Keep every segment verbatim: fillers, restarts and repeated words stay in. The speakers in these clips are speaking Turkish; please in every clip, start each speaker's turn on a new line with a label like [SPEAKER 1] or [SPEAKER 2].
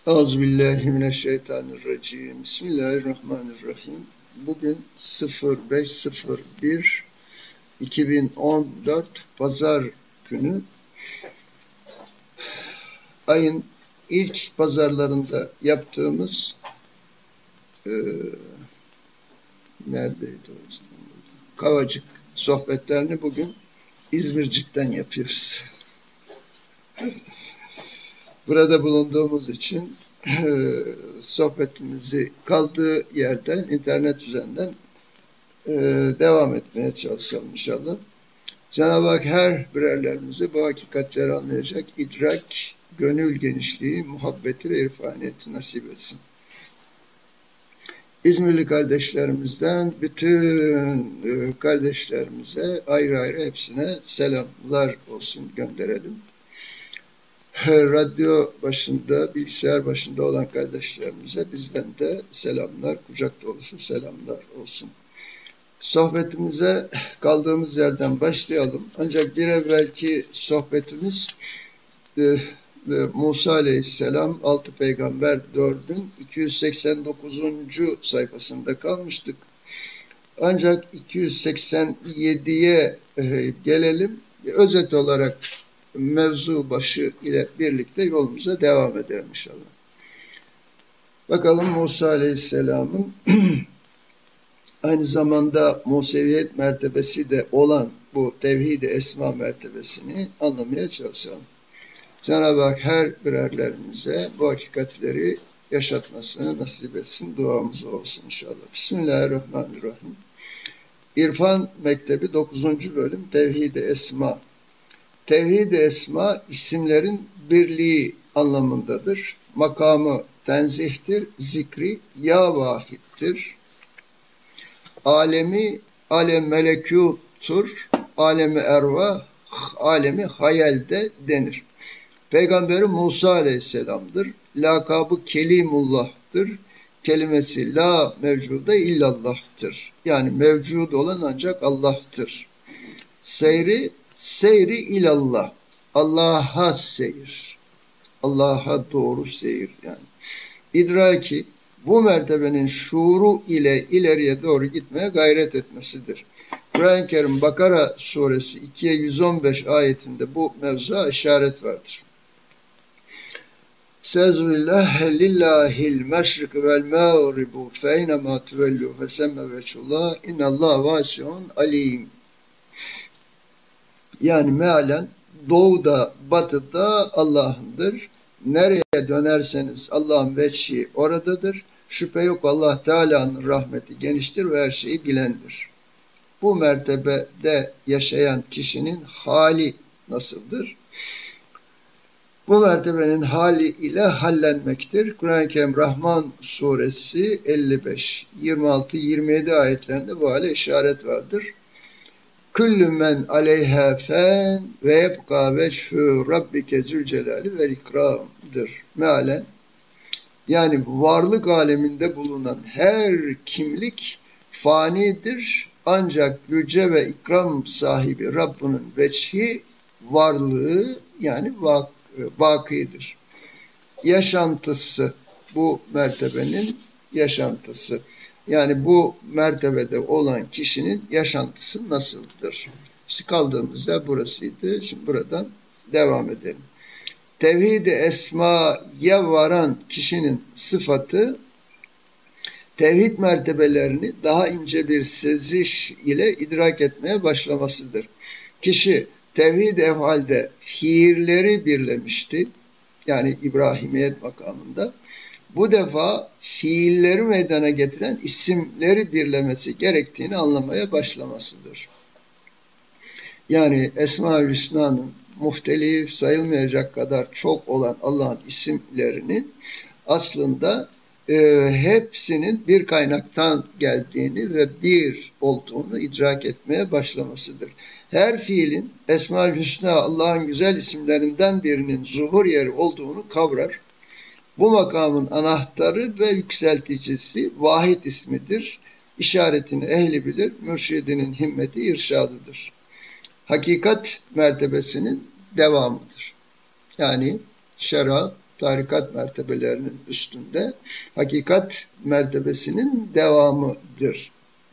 [SPEAKER 1] Euzubillahimineşşeytanirracim. Bismillahirrahmanirrahim. Bugün sıfır beş sıfır bir iki bin on dört Pazar günü. Ayın ilk pazarlarında yaptığımız e, neredeydi o İstanbul'da? Kavacık sohbetlerini bugün İzmircik'ten yapıyoruz. Burada bulunduğumuz için e, sohbetimizi kaldığı yerden, internet üzerinden e, devam etmeye çalışalım inşallah. Cenab-ı Hak her birerlerimizi bu hakikatleri anlayacak idrak, gönül genişliği, muhabbeti ve irfaniyeti nasip etsin. İzmirli kardeşlerimizden bütün kardeşlerimize ayrı ayrı hepsine selamlar olsun gönderelim. Radyo başında, bilgisayar başında olan kardeşlerimize bizden de selamlar, kucak dolusu selamlar olsun. Sohbetimize kaldığımız yerden başlayalım. Ancak bir evvelki sohbetimiz e, e, Musa Aleyhisselam, altı Peygamber dördün iki yüz seksen dokuzuncu sayfasında kalmıştık. Ancak iki yüz seksen yediye e, gelelim. Özet olarak mevzu başı ile birlikte yolumuza devam edelim inşallah. Bakalım Musa Aleyhisselam'ın aynı zamanda Museviyet mertebesi de olan bu tevhid-i esma mertebesini anlamaya çalışalım. Cenab-ı Hak her birerlerimize bu hakikatleri yaşatmasını nasip etsin. Duamız olsun inşallah. Bismillahirrahmanirrahim. İrfan Mektebi dokuzuncu bölüm Tevhid-i Esma. Tevhid-i Esma isimlerin birliği anlamındadır. Makamı tenzihtir, zikri ya vahiddir. Alemi alem melekûttur, alemi ervah, alemi hayalde denir. Peygamberi Musa Aleyhisselam'dır. Lakabı Kelimullah'tır. Kelimesi la mevcuda illallah'tır. Yani mevcud olan ancak Allah'tır. Seyri Seyri ilallah. Allah'a seyir. Allah'a doğru seyir yani. İdraki bu mertebenin şuuru ile ileriye doğru gitmeye gayret etmesidir. Kur'an-ı Kerim Bakara suresi ikiye yüz on beş ayetinde bu mevzuya işaret vardır. Sezbillah lillahil meşrik vel mağribu fe eynemâ tüvellu fesemme veçullah innallâh vâsiun alim. Yani mealen doğuda, batıda Allah'ındır. Nereye dönerseniz Allah'ın veçhi oradadır. Şüphe yok Allah Teala'nın rahmeti geniştir ve her şeyi bilendir. Bu mertebede yaşayan kişinin hali nasıldır? Bu mertebenin hali ile hallenmektir. Kur'an-ı Kerim Rahman suresi elli beş, yirmi altı, yirmi yedi ayetlerinde bu hale işaret vardır. Küllü men aleyha fen ve yebqa veçhü rabbike zülcelali vel ikram'dır. Mealen yani varlık aleminde bulunan her kimlik fanidir ancak yüce ve ikram sahibi Rabbinin veçhi varlığı yani vak vakidir. Yaşantısı bu mertebenin yaşantısı. Yani bu mertebede olan kişinin yaşantısı nasıldır? İşte kaldığımız yer burasıydı. Şimdi buradan devam edelim. Tevhid-i esmaya varan kişinin sıfatı, tevhid mertebelerini daha ince bir seziş ile idrak etmeye başlamasıdır. Kişi tevhid efalde fiilleri birlemişti. Yani İbrahimiyet makamında. Bu defa fiilleri meydana getiren isimleri birlemesi gerektiğini anlamaya başlamasıdır. Yani Esma-ül Hüsna'nın muhtelif sayılmayacak kadar çok olan Allah'ın isimlerinin aslında e, hepsinin bir kaynaktan geldiğini ve bir olduğunu idrak etmeye başlamasıdır. Her fiilin Esma-ül Hüsna Allah'ın güzel isimlerinden birinin zuhur yeri olduğunu kavrar. Bu makamın anahtarı ve yükselticisi vahid ismidir. İşaretini ehli bilir, mürşidinin himmeti irşadıdır. Hakikat mertebesinin devamıdır. Yani şerat, tarikat mertebelerinin üstünde, hakikat mertebesinin devamıdır.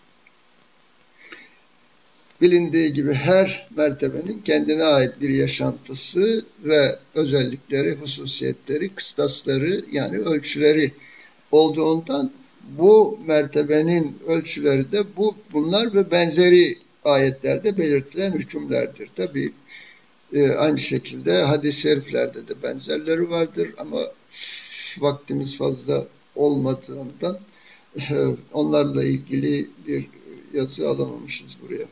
[SPEAKER 1] Bilindiği gibi her mertebenin kendine ait bir yaşantısı ve özellikleri, hususiyetleri, kıstasları yani ölçüleri olduğundan bu mertebenin ölçüleri de bu bunlar ve benzeri ayetlerde belirtilen hükümlerdir. Tabii e, aynı şekilde hadis-i şeriflerde de benzerleri vardır ama vaktimiz fazla olmadığından e, onlarla ilgili bir yazı alamamışız buraya.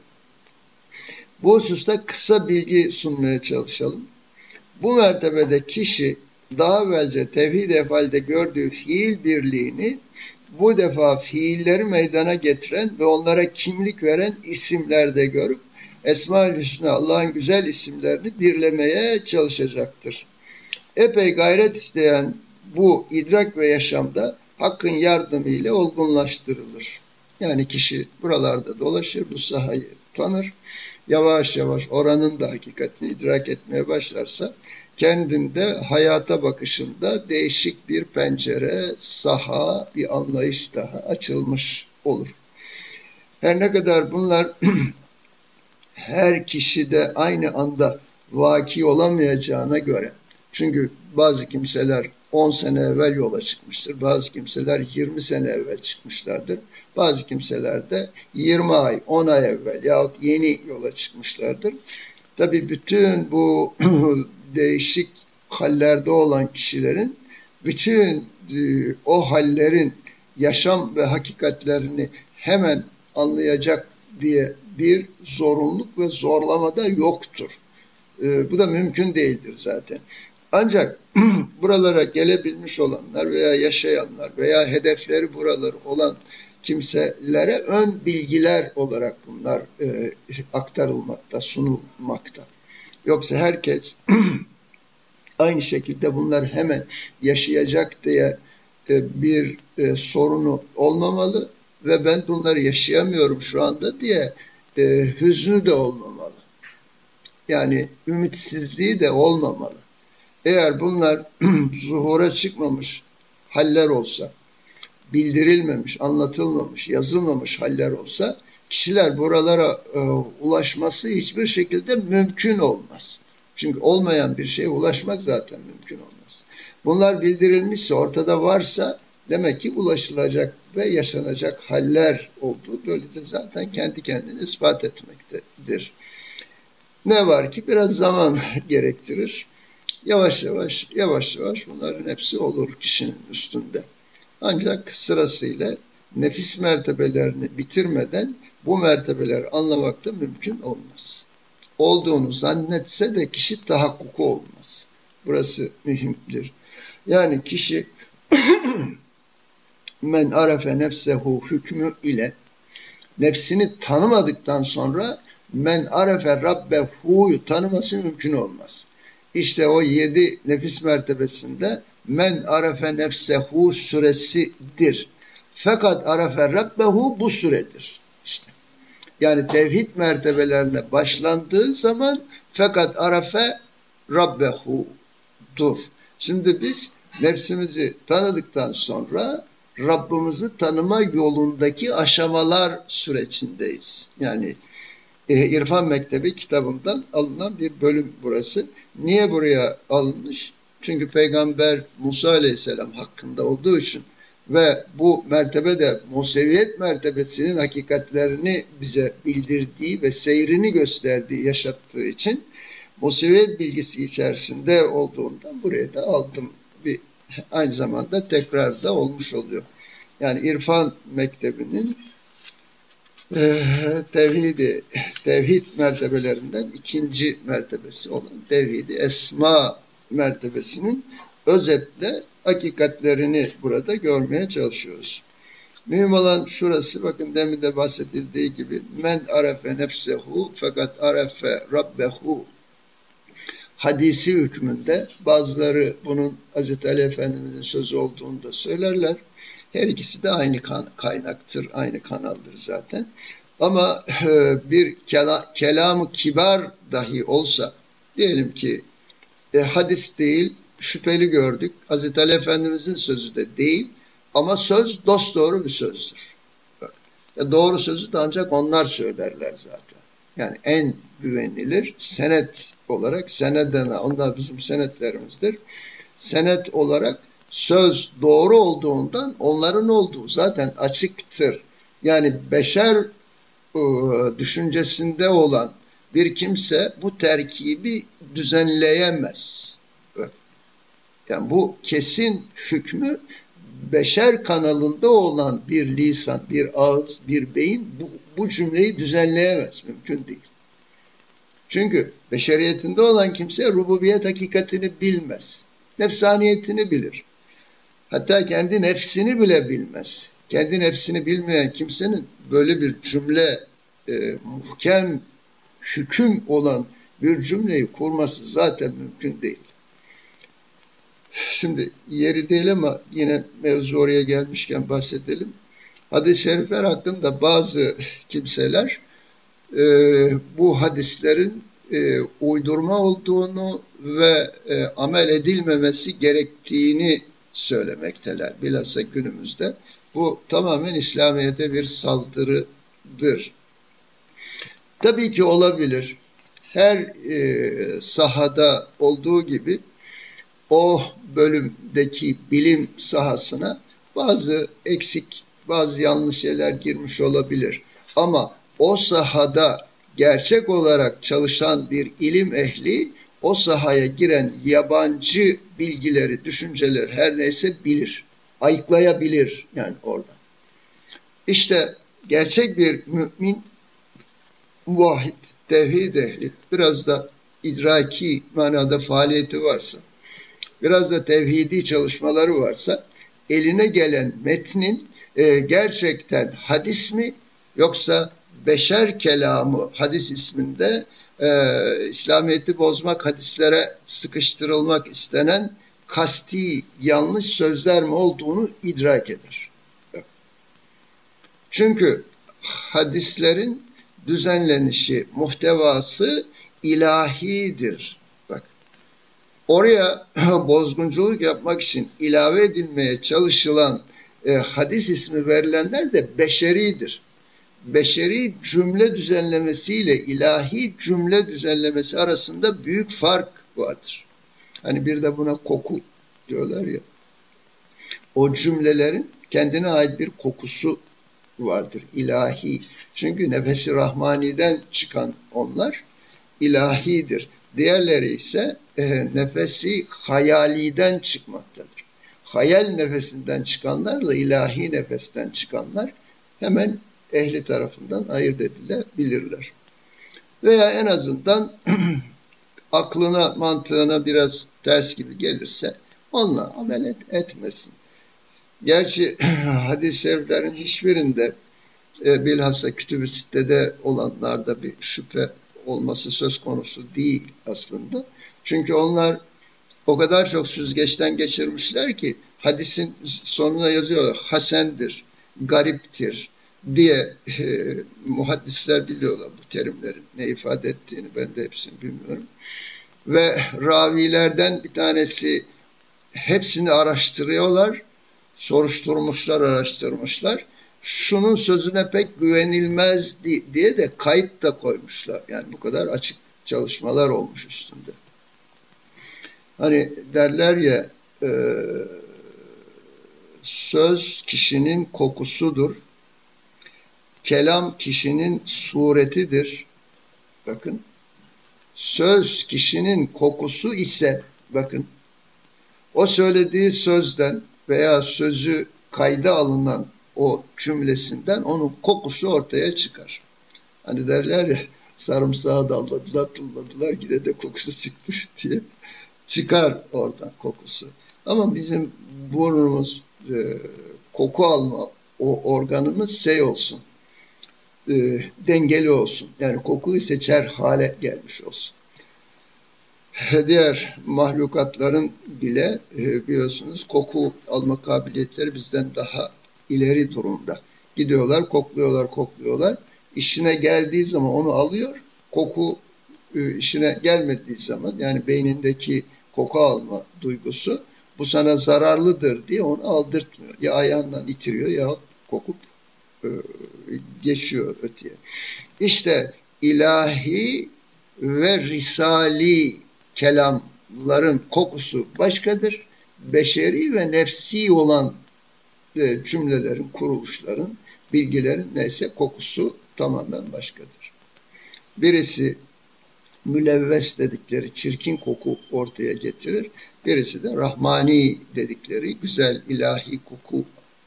[SPEAKER 1] Bu hususta kısa bilgi sunmaya çalışalım. Bu mertebede kişi daha evvelce tevhid efalde gördüğü fiil birliğini bu defa fiilleri meydana getiren ve onlara kimlik veren isimlerde görüp Esma-ül Hüsna Allah'ın güzel isimlerini birlemeye çalışacaktır. Epey gayret isteyen bu idrak ve yaşamda Hakk'ın yardımıyla olgunlaştırılır. Yani kişi buralarda dolaşır, bu sahayı tanır. Yavaş yavaş oranın da hakikatini idrak etmeye başlarsa kendinde hayata bakışında değişik bir pencere, saha, bir anlayış daha açılmış olur. Her ne kadar bunlar her kişide aynı anda vaki olamayacağına göre, çünkü bazı kimseler on sene evvel yola çıkmıştır, bazı kimseler yirmi sene evvel çıkmışlardır, bazı kimseler de yirmi ay, on ay evvel yahut yeni yola çıkmışlardır. Tabii bütün bu değişik hallerde olan kişilerin bütün e, o hallerin yaşam ve hakikatlerini hemen anlayacak diye bir zorunluluk ve zorlama da yoktur. E, bu da mümkün değildir zaten. Ancak buralara gelebilmiş olanlar veya yaşayanlar veya hedefleri buraları olan kimselere ön bilgiler olarak bunlar e, aktarılmakta, sunulmakta. Yoksa herkes aynı şekilde bunlar hemen yaşayacak diye e, bir e, sorunu olmamalı ve ben bunları yaşayamıyorum şu anda diye e, hüznü de olmamalı. Yani ümitsizliği de olmamalı. Eğer bunlar zuhura çıkmamış haller olsa, bildirilmemiş, anlatılmamış, yazılmamış haller olsa, kişiler buralara e, ulaşması hiçbir şekilde mümkün olmaz. Çünkü olmayan bir şeye ulaşmak zaten mümkün olmaz. Bunlar bildirilmişse, ortada varsa demek ki ulaşılacak ve yaşanacak haller olduğu böylece zaten kendi kendini ispat etmektedir. Ne var ki biraz zaman gerektirir. Yavaş yavaş, yavaş yavaş bunların hepsi olur kişinin üstünde. Ancak sırasıyla nefis mertebelerini bitirmeden bu mertebeleri anlamak da mümkün olmaz. Olduğunu zannetse de kişi tahakkuku olmaz. Burası mühimdir. Yani kişi men arefe nefsehu hükmü ile nefsini tanımadıktan sonra men arefe rabbehu'yu tanıması mümkün olmaz. İşte o yedi nefis mertebesinde men arefe nefsehu süresidir. Fakat arefe rabbehu bu süredir. İşte. Yani tevhid mertebelerine başlandığı zaman fakat arefe rabbehu'dur. Şimdi biz nefsimizi tanıdıktan sonra Rabbimizi tanıma yolundaki aşamalar sürecindeyiz. Yani e, İrfan Mektebi kitabından alınan bir bölüm burası. Niye buraya alınmış? Çünkü Peygamber Musa Aleyhisselam hakkında olduğu için ve bu mertebe de Museviyet mertebesinin hakikatlerini bize bildirdiği ve seyrini gösterdiği, yaşattığı için Museviyet bilgisi içerisinde olduğundan buraya da aldım. Bir, aynı zamanda tekrar da olmuş oluyor. Yani İrfan Mektebi'nin e, tevhidi, tevhid mertebelerinden ikinci mertebesi olan tevhidi esma mertebesinin özetle hakikatlerini burada görmeye çalışıyoruz. Mühim olan şurası, bakın demin de bahsedildiği gibi men arefe nefsehu fakat arefe rabbehu hadisi hükmünde, bazıları bunun Hazreti Ali Efendimiz'in sözü olduğunu da söylerler. Her ikisi de aynı kaynaktır, aynı kanaldır zaten. Ama e, bir kela, kelam-ı kibar dahi olsa, diyelim ki e, hadis değil, şüpheli gördük. Hazreti Ali Efendimizin sözü de değil ama söz dosdoğru bir sözdür. Bak, ya doğru sözü de ancak onlar söylerler zaten. Yani en güvenilir senet olarak, senedena, onlar bizim senetlerimizdir. Senet olarak söz doğru olduğundan onların olduğu zaten açıktır. Yani beşer ıı, düşüncesinde olan bir kimse bu terkibi düzenleyemez. Yani bu kesin hükmü beşer kanalında olan bir lisan, bir ağız, bir beyin bu, bu cümleyi düzenleyemez. Mümkün değil. Çünkü beşeriyetinde olan kimse rububiyet hakikatini bilmez. Nefsaniyetini bilir. Hatta kendi nefsini bile bilmez. Kendi nefsini bilmeyen kimsenin böyle bir cümle, e, muhkem hüküm olan bir cümleyi kurması zaten mümkün değil. Şimdi yeri değil ama yine mevzu oraya gelmişken bahsedelim. Hadis-i şerifler hakkında bazı kimseler e, bu hadislerin e, uydurma olduğunu ve e, amel edilmemesi gerektiğini söylemekteler. Bilhassa günümüzde. Bu tamamen İslamiyet'e bir saldırıdır. Tabii ki olabilir. Her e, sahada olduğu gibi o bölümdeki bilim sahasına bazı eksik, bazı yanlış şeyler girmiş olabilir. Ama o sahada gerçek olarak çalışan bir ilim ehli, o sahaya giren yabancı bilgileri, düşünceleri her neyse bilir. Ayıklayabilir yani orada. İşte gerçek bir mümin, muvahhid, tevhid ehli, biraz da idraki manada faaliyeti varsa, biraz da tevhidi çalışmaları varsa, eline gelen metnin e, gerçekten hadis mi yoksa beşer kelamı hadis isminde e, İslamiyet'i bozmak, hadislere sıkıştırılmak istenen kasti yanlış sözler mi olduğunu idrak eder. Çünkü hadislerin düzenlenişi, muhtevası ilahidir. Bak, oraya bozgunculuk yapmak için ilave edilmeye çalışılan e, hadis ismi verilenler de beşeridir. Beşeri cümle düzenlemesiyle ilahi cümle düzenlemesi arasında büyük fark vardır. Hani bir de buna koku diyorlar ya. O cümlelerin kendine ait bir kokusu vardır, ilahi. Çünkü nefesi rahmaniden çıkan onlar ilahidir. Diğerleri ise e, nefesi hayaliden çıkmaktadır. Hayal nefesinden çıkanlarla ilahi nefesten çıkanlar hemen ehli tarafından ayırt edilebilirler. Veya en azından aklına, mantığına biraz ters gibi gelirse onunla amel et, etmesin. Gerçi hadis-i şeriflerin hiçbirinde e, bilhassa kütüb-i sittede olanlarda bir şüphe olması söz konusu değil aslında. Çünkü onlar o kadar çok süzgeçten geçirmişler ki hadisin sonuna yazıyorlar. Hasendir, gariptir diye e, muhaddisler biliyorlar bu terimlerin ne ifade ettiğini, ben de hepsini bilmiyorum. Ve ravilerden bir tanesi hepsini araştırıyorlar, soruşturmuşlar, araştırmışlar. Şunun sözüne pek güvenilmez diye de kayıt da koymuşlar. Yani bu kadar açık çalışmalar olmuş üstünde. Hani derler ya e, söz kişinin kokusudur. Kelam kişinin suretidir. Bakın. Söz kişinin kokusu ise bakın o söylediği sözden veya sözü kayda alınan o cümlesinden onun kokusu ortaya çıkar. Hani derler ya sarımsağı dalladılar, tulladılar, gide de kokusu çıkmış diye çıkar oradan kokusu. Ama bizim burnumuz e, koku alma o organımız şey olsun, e, dengeli olsun. Yani kokuyu seçer hale gelmiş olsun. Diğer mahlukatların bile e, biliyorsunuz koku alma kabiliyetleri bizden daha ileri durumda. Gidiyorlar, kokluyorlar, kokluyorlar. İşine geldiği zaman onu alıyor. Koku e, işine gelmediği zaman, yani beynindeki koku alma duygusu, bu sana zararlıdır diye onu aldırtmıyor. Ya ayağından itiriyor ya kokup e, geçiyor öteye. İşte ilahi ve risali kelamların kokusu başkadır. Beşeri ve nefsi olan e, cümlelerin, kuruluşların, bilgilerin neyse kokusu tamamen başkadır. Birisi mülevves dedikleri çirkin koku ortaya getirir. Birisi de rahmani dedikleri güzel ilahi koku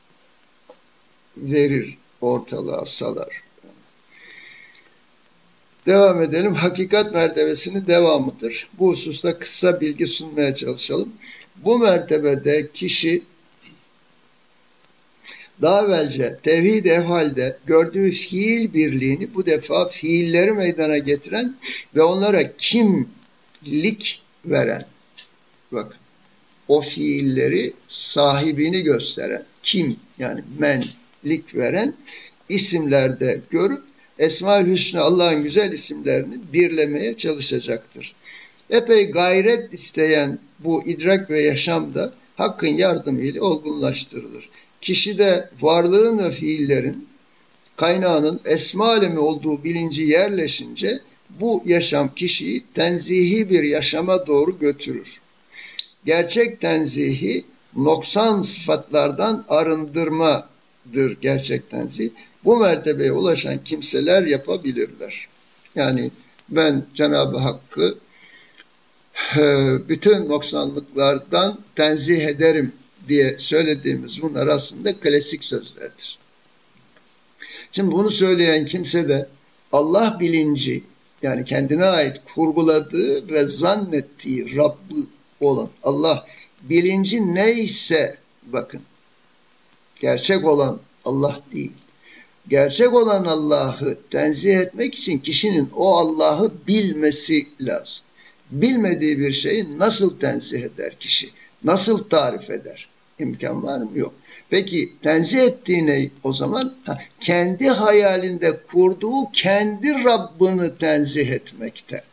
[SPEAKER 1] verir, ortalığa salar. Devam edelim. Hakikat mertebesinin devamıdır. Bu hususta kısa bilgi sunmaya çalışalım. Bu mertebede kişi daha evvelce tevhid efalde gördüğü fiil birliğini bu defa fiilleri meydana getiren ve onlara kimlik veren, bakın, o fiilleri sahibini gösteren, kim yani menlik veren isimlerde görüp Esma-ül Hüsnü Allah'ın güzel isimlerini birlemeye çalışacaktır. Epey gayret isteyen bu idrak ve yaşamda Hakk'ın yardımıyla olgunlaştırılır. Kişide varlığın ve fiillerin kaynağının esma alemi olduğu bilinci yerleşince bu yaşam kişiyi tenzihi bir yaşama doğru götürür. Gerçek tenzihi noksan sıfatlardan arındırmadır gerçek tenzih. Bu mertebeye ulaşan kimseler yapabilirler. Yani ben Cenab-ı Hakk'ı bütün noksanlıklardan tenzih ederim diye söylediğimiz bunlar aslında klasik sözlerdir. Şimdi bunu söyleyen kimse de Allah bilinci, yani kendine ait kurguladığı ve zannettiği Rabb'ı olan Allah bilinci neyse, bakın, gerçek olan Allah değil. Gerçek olan Allah'ı tenzih etmek için kişinin o Allah'ı bilmesi lazım. Bilmediği bir şeyi nasıl tenzih eder kişi? Nasıl tarif eder? İmkan var mı? Yok. Peki tenzih ettiği ne o zaman? Ha, kendi hayalinde kurduğu kendi Rabbini tenzih etmekte.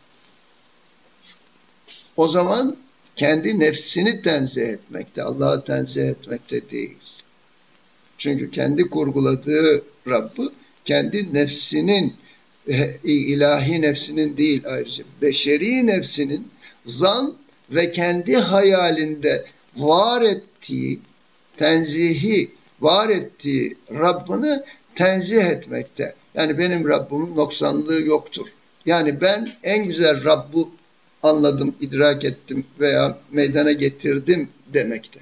[SPEAKER 1] O zaman kendi nefsini tenzih etmekte, Allah'ı tenzih etmekte değil. Çünkü kendi kurguladığı Rabb'ı kendi nefsinin, ilahi nefsinin değil ayrıca, beşeri nefsinin zan ve kendi hayalinde var ettiği, tenzihi var ettiği Rabbini tenzih etmekte. Yani benim Rabbimin noksanlığı yoktur. Yani ben en güzel Rabb'ı anladım, idrak ettim veya meydana getirdim demekte.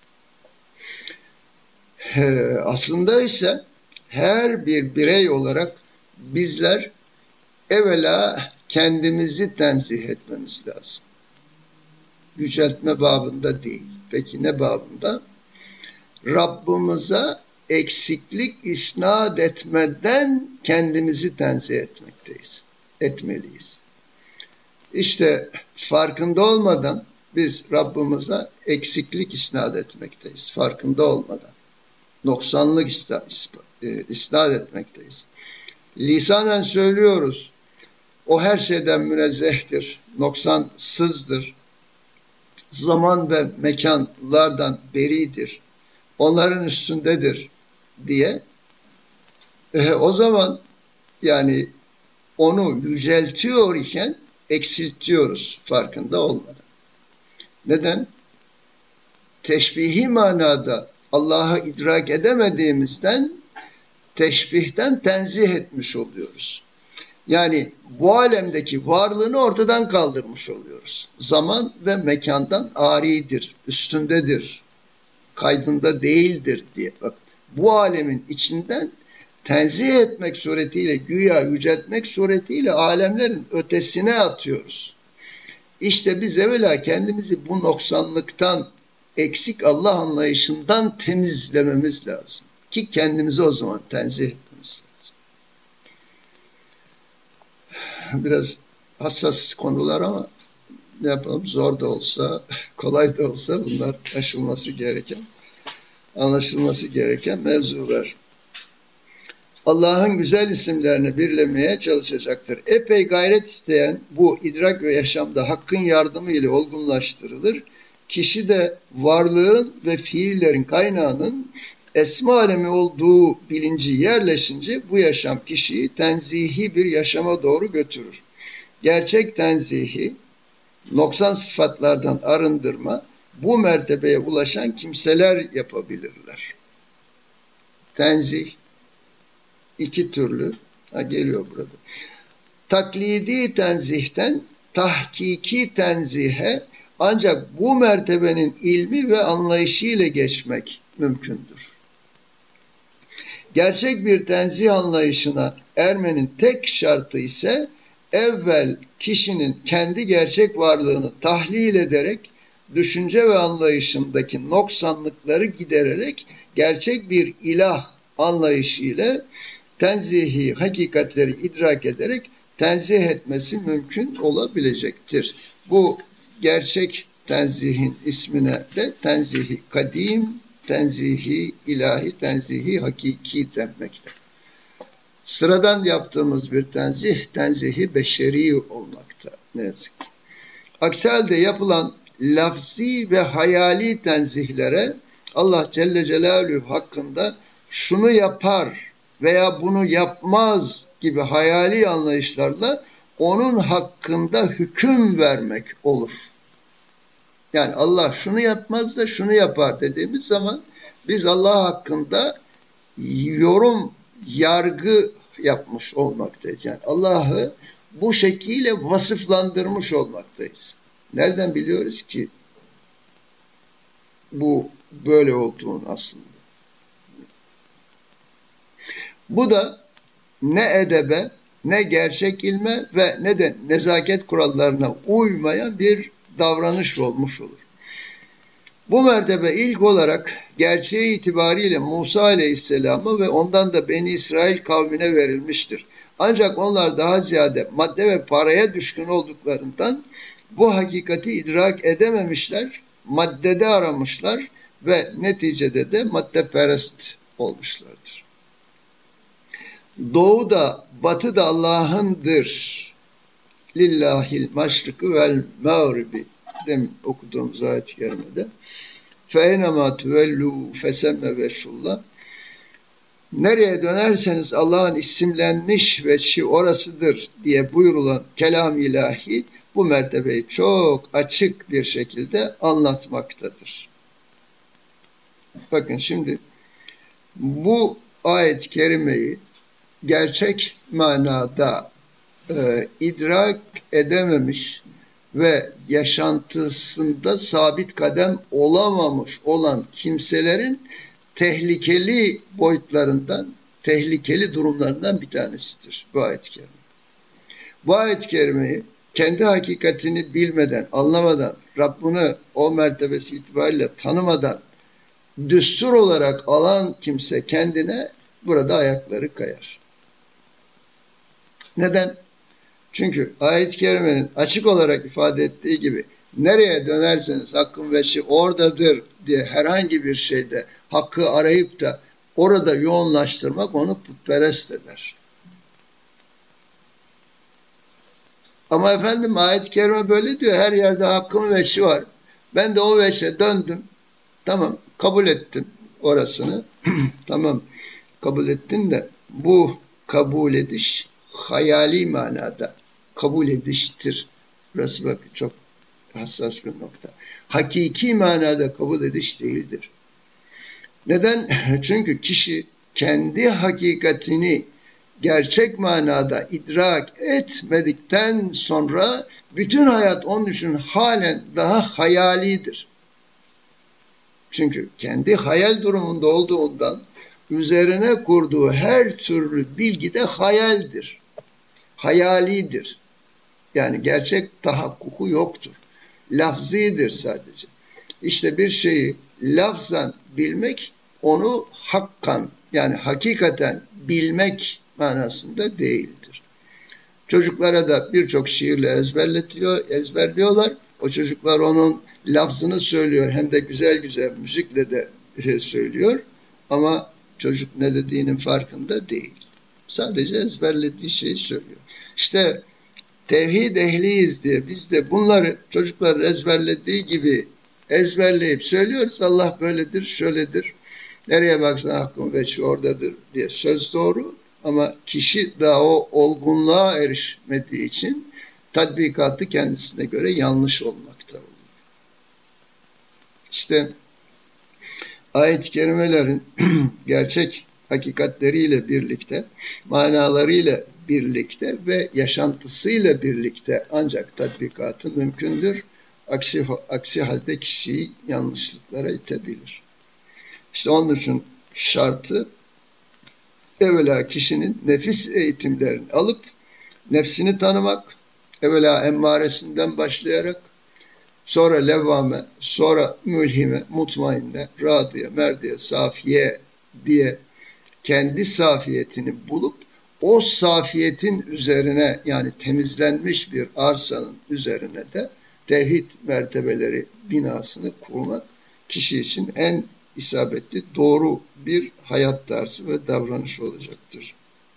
[SPEAKER 1] Aslında ise her bir birey olarak bizler evvela kendimizi tenzih etmemiz lazım. Yüceltme babında değil. Peki ne babında? Rabbimize eksiklik isnat etmeden kendimizi tenzih etmekteyiz. Etmeliyiz. İşte farkında olmadan biz Rabbimize eksiklik isnat etmekteyiz. Farkında olmadan. Noksanlık isnat etmekteyiz. Lisanen söylüyoruz. O her şeyden münezzehtir. Noksansızdır. Zaman ve mekanlardan beridir. Onların üstündedir diye. E, o zaman yani onu yüceltiyor iken eksiltiyoruz farkında olmadan. Neden? Teşbihi manada Allah'ı idrak edemediğimizden teşbihten tenzih etmiş oluyoruz. Yani bu alemdeki varlığını ortadan kaldırmış oluyoruz. Zaman ve mekandan aridir, üstündedir, kaydında değildir diye. Bak, bu alemin içinden tenzih etmek suretiyle, güya yüceltmek suretiyle alemlerin ötesine atıyoruz. İşte biz evvela kendimizi bu noksanlıktan, eksik Allah anlayışından temizlememiz lazım. Ki kendimizi o zaman tenzih etmemiz lazım. Biraz hassas konular ama ne yapalım, zor da olsa, kolay da olsa bunlar aşılması gereken, anlaşılması gereken mevzular. Allah'ın güzel isimlerini birlemeye çalışacaktır. Epey gayret isteyen bu idrak ve yaşamda Hakk'ın yardımı ile olgunlaştırılır. Kişi de varlığın ve fiillerin kaynağının esma alemi olduğu bilinci yerleşince bu yaşam kişiyi tenzihi bir yaşama doğru götürür. Gerçek tenzihi, noksan sıfatlardan arındırma, bu mertebeye ulaşan kimseler yapabilirler. Tenzih iki türlü ha, geliyor burada. Taklidi tenzihten tahkiki tenzihe ancak bu mertebenin ilmi ve anlayışı ile geçmek mümkündür. Gerçek bir tenzih anlayışına ermenin tek şartı ise evvel kişinin kendi gerçek varlığını tahlil ederek düşünce ve anlayışındaki noksanlıkları gidererek gerçek bir ilah anlayışı ile tenzihi hakikatleri idrak ederek tenzih etmesi mümkün olabilecektir. Bu gerçek tenzihin ismine de tenzihi kadim, tenzihi ilahi, tenzihi hakiki denmekte. Sıradan yaptığımız bir tenzih, tenzihi beşeri olmakta ne yazık ki. Aksi halde yapılan lafzi ve hayali tenzihlere Allah Celle Celaluhu hakkında şunu yapar veya bunu yapmaz gibi hayali anlayışlarla onun hakkında hüküm vermek olur. Yani Allah şunu yapmaz da şunu yapar dediğimiz zaman biz Allah hakkında yorum, yargı yapmış olmaktayız. Yani Allah'ı bu şekilde vasıflandırmış olmaktayız. Nereden biliyoruz ki bu böyle olduğunu aslında? Bu da ne edebe, ne gerçek ilme ve ne de nezaket kurallarına uymayan bir davranış olmuş olur. Bu mertebe ilk olarak gerçeği itibariyle Musa Aleyhisselam'a ve ondan da Beni İsrail kavmine verilmiştir. Ancak onlar daha ziyade madde ve paraya düşkün olduklarından bu hakikati idrak edememişler, maddede aramışlar ve neticede de maddeperest olmuşlardır. Doğu da batı da Allah'ındır. Lillahil maşrikü vel mağribi. Demin okuduğumuz ayet-i kerimede. Feinema tuvellu fesemme veşullah. Nereye dönerseniz Allah'ın isimlenmiş veçhi orasıdır diye buyurulan kelam ilahi bu mertebeyi çok açık bir şekilde anlatmaktadır. Bakın şimdi bu ayet-i kerimeyi gerçek manada e, idrak edememiş ve yaşantısında sabit kadem olamamış olan kimselerin tehlikeli boyutlarından, tehlikeli durumlarından bir tanesidir bu ayet-i kerime. Bu ayet-i kerimeyi kendi hakikatini bilmeden, anlamadan, Rabbini o mertebesi itibariyle tanımadan düstur olarak alan kimse kendine burada ayakları kayar. Neden? Çünkü ayet-i kerimenin açık olarak ifade ettiği gibi nereye dönerseniz hakkın veçhi oradadır diye herhangi bir şeyde hakkı arayıp da orada yoğunlaştırmak onu putperest eder. Ama efendim ayet-i kerime böyle diyor. Her yerde hakkın veçhi var. Ben de o veçhe döndüm. Tamam kabul ettim orasını. Tamam kabul ettin de bu kabul ediş hayali manada kabul ediştir. Burası bak çok hassas bir nokta. Hakiki manada kabul ediş değildir. Neden? Çünkü kişi kendi hakikatini gerçek manada idrak etmedikten sonra bütün hayat onun için halen daha hayalidir. Çünkü kendi hayal durumunda olduğundan üzerine kurduğu her türlü bilgi de hayaldir. Hayalidir. Yani gerçek tahakkuku yoktur. Lafzidir sadece. İşte bir şeyi lafzan bilmek onu hakkan yani hakikaten bilmek manasında değildir. Çocuklara da birçok şiirle ezberletiyor, ezberliyorlar. O çocuklar onun lafzını söylüyor hem de güzel güzel müzikle de söylüyor. Ama çocuk ne dediğinin farkında değil. Sadece ezberlediği şeyi söylüyor. İşte tevhid ehliyiz diye biz de bunları çocuklar ezberlediği gibi ezberleyip söylüyoruz. Allah böyledir, şöyledir. Nereye baksan hakkın veçhi oradadır diye söz doğru. Ama kişi daha o olgunluğa erişmediği için tatbikatı kendisine göre yanlış olmakta oluyor. İşte ayet-i kerimelerin gerçek hakikatleriyle birlikte, manalarıyla birlikte ve yaşantısıyla birlikte ancak tatbikatı mümkündür. Aksi, aksi halde kişiyi yanlışlıklara itebilir. İşte onun için şartı evvela kişinin nefis eğitimlerini alıp nefsini tanımak, evvela emmaresinden başlayarak sonra levvame, sonra mülhime, mutmainne, radiye, merdiye, safiye diye kendi safiyetini bulup o safiyetin üzerine yani temizlenmiş bir arsanın üzerine de tevhid mertebeleri binasını kurmak kişi için en isabetli, doğru bir hayat tarzı ve davranış olacaktır.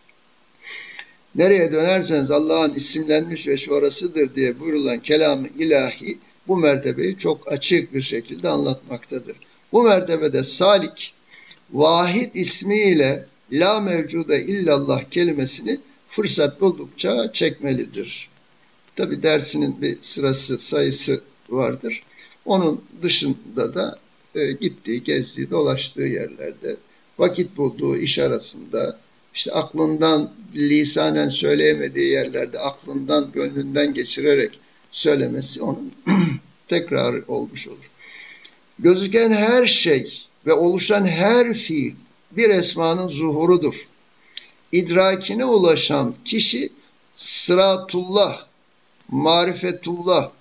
[SPEAKER 1] Nereye dönerseniz Allah'ın isimlenmiş ve şurasıdır diye buyurulan kelam-ı ilahi bu mertebeyi çok açık bir şekilde anlatmaktadır. Bu mertebede salik, vahid ismiyle la mevcude illallah kelimesini fırsat buldukça çekmelidir. Tabi dersinin bir sırası, sayısı vardır. Onun dışında da e, gittiği, gezdiği, dolaştığı yerlerde, vakit bulduğu iş arasında, işte aklından, lisanen söyleyemediği yerlerde aklından, gönlünden geçirerek söylemesi onun tekrarı olmuş olur. Gözüken her şey ve oluşan her fiil bir esmanın zuhurudur. İdrakine ulaşan kişi sıratullah, marifetullah,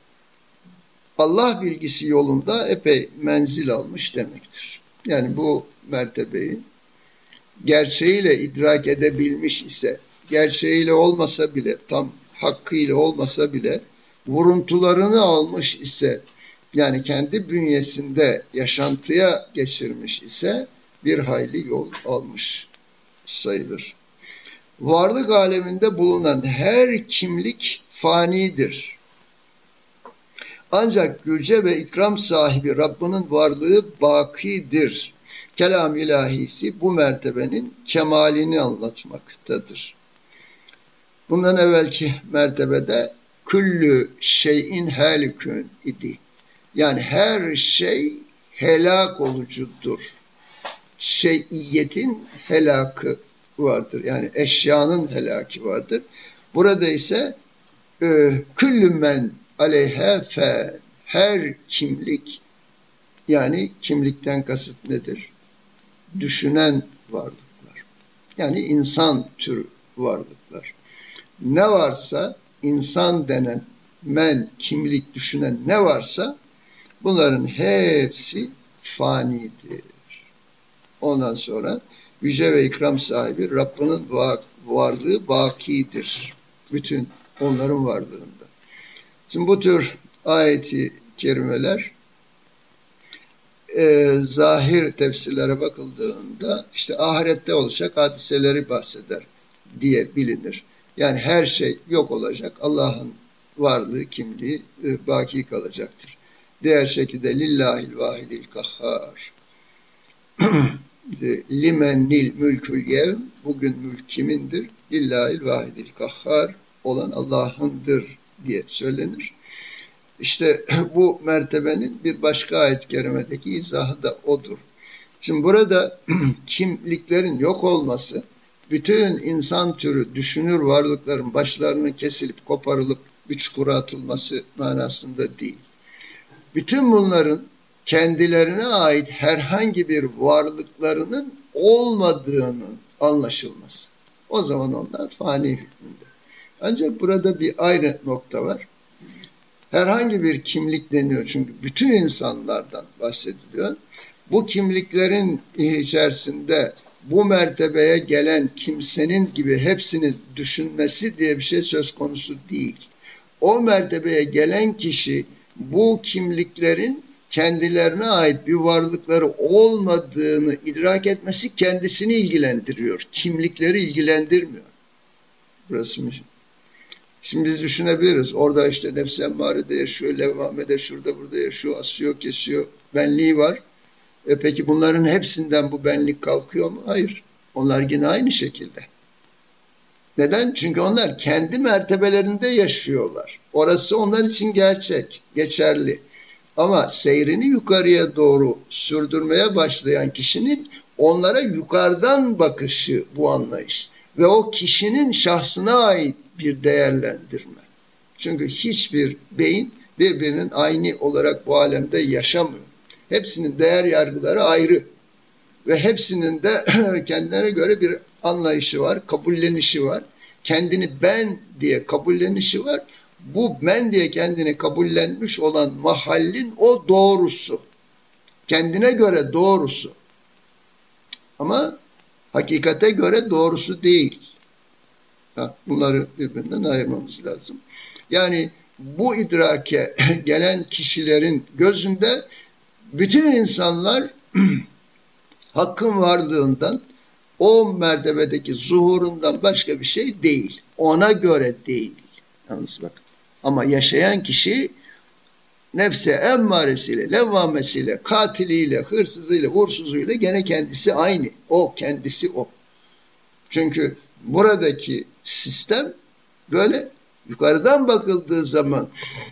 [SPEAKER 1] Allah bilgisi yolunda epey menzil almış demektir. Yani bu mertebeyi gerçeğiyle idrak edebilmiş ise, gerçeğiyle olmasa bile, tam hakkıyla olmasa bile, vuruntularını almış ise, yani kendi bünyesinde yaşantıya geçirmiş ise, bir hayli yol almış sayılır. Varlık aleminde bulunan her kimlik fanidir. Ancak yüce ve ikram sahibi Rabbinin varlığı bakidir. Kelam ilahisi bu mertebenin kemalini anlatmaktadır. Bundan evvelki mertebede küllü şeyin helikün idi. Yani her şey helak olucudur. Şeyiyetin helakı vardır. Yani eşyanın helaki vardır. Burada ise e, küllü men aleyhe fe, her kimlik, yani kimlikten kasıt nedir? Düşünen varlıklar. Yani insan türü varlıklar. Ne varsa insan denen men, kimlik düşünen ne varsa bunların hepsi fanidir. Ondan sonra yüce ve ikram sahibi Rabbinin varlığı bakidir. Bütün onların varlığında. Şimdi bu tür ayeti kerimeler e, zahir tefsirlere bakıldığında işte ahirette olacak hadiseleri bahseder diye bilinir. Yani her şey yok olacak. Allah'ın varlığı, kimliği e, baki kalacaktır. Diğer şekilde lillahil vahidil kahhar limennil mülkül yevm, bugün mülk kimindir? Lillahil vahidil kahhar olan Allah'ındır diye söylenir. İşte bu mertebenin bir başka ayet-i kerimedeki izahı da odur. Şimdi burada kimliklerin yok olması, bütün insan türü düşünür varlıkların başlarının kesilip koparılıp bir çukura atılması manasında değil. Bütün bunların kendilerine ait herhangi bir varlıklarının olmadığının anlaşılması. O zaman onlar fani hükmünde. Ancak burada bir ayrı nokta var. Herhangi bir kimlik deniyor çünkü bütün insanlardan bahsediliyor. Bu kimliklerin içerisinde bu mertebeye gelen kimsenin gibi hepsini düşünmesi diye bir şey söz konusu değil. O mertebeye gelen kişi bu kimliklerin kendilerine ait bir varlıkları olmadığını idrak etmesi kendisini ilgilendiriyor. Kimlikleri ilgilendirmiyor. Burası mı? Şimdi biz düşünebiliriz. Orada işte nefs-i emmarede yaşıyor, levvamede şurada burada yaşıyor, asıyor, kesiyor. Benliği var. E peki bunların hepsinden bu benlik kalkıyor mu? Hayır. Onlar yine aynı şekilde. Neden? Çünkü onlar kendi mertebelerinde yaşıyorlar. Orası onlar için gerçek, geçerli. Ama seyrini yukarıya doğru sürdürmeye başlayan kişinin onlara yukarıdan bakışı bu anlayış. Ve o kişinin şahsına ait bir değerlendirme. Çünkü hiçbir beyin birbirinin aynı olarak bu alemde yaşamıyor. Hepsinin değer yargıları ayrı. Ve hepsinin de kendilerine göre bir anlayışı var, kabullenişi var. Kendini ben diye kabullenişi var. Bu ben diye kendini kabullenmiş olan mahallin o doğrusu. Kendine göre doğrusu. Ama hakikate göre doğrusu değil. Ha, bunları birbirinden ayırmamız lazım. Yani bu idrake gelen kişilerin gözünde bütün insanlar hakkın varlığından, o mertebedeki zuhurundan başka bir şey değil. Ona göre değil. Yalnız bak. Ama yaşayan kişi nefse emmaresiyle, levvamesiyle, katiliyle, hırsızıyla, uğursuzuyla gene kendisi aynı. O, kendisi o. Çünkü buradaki sistem böyle yukarıdan bakıldığı zaman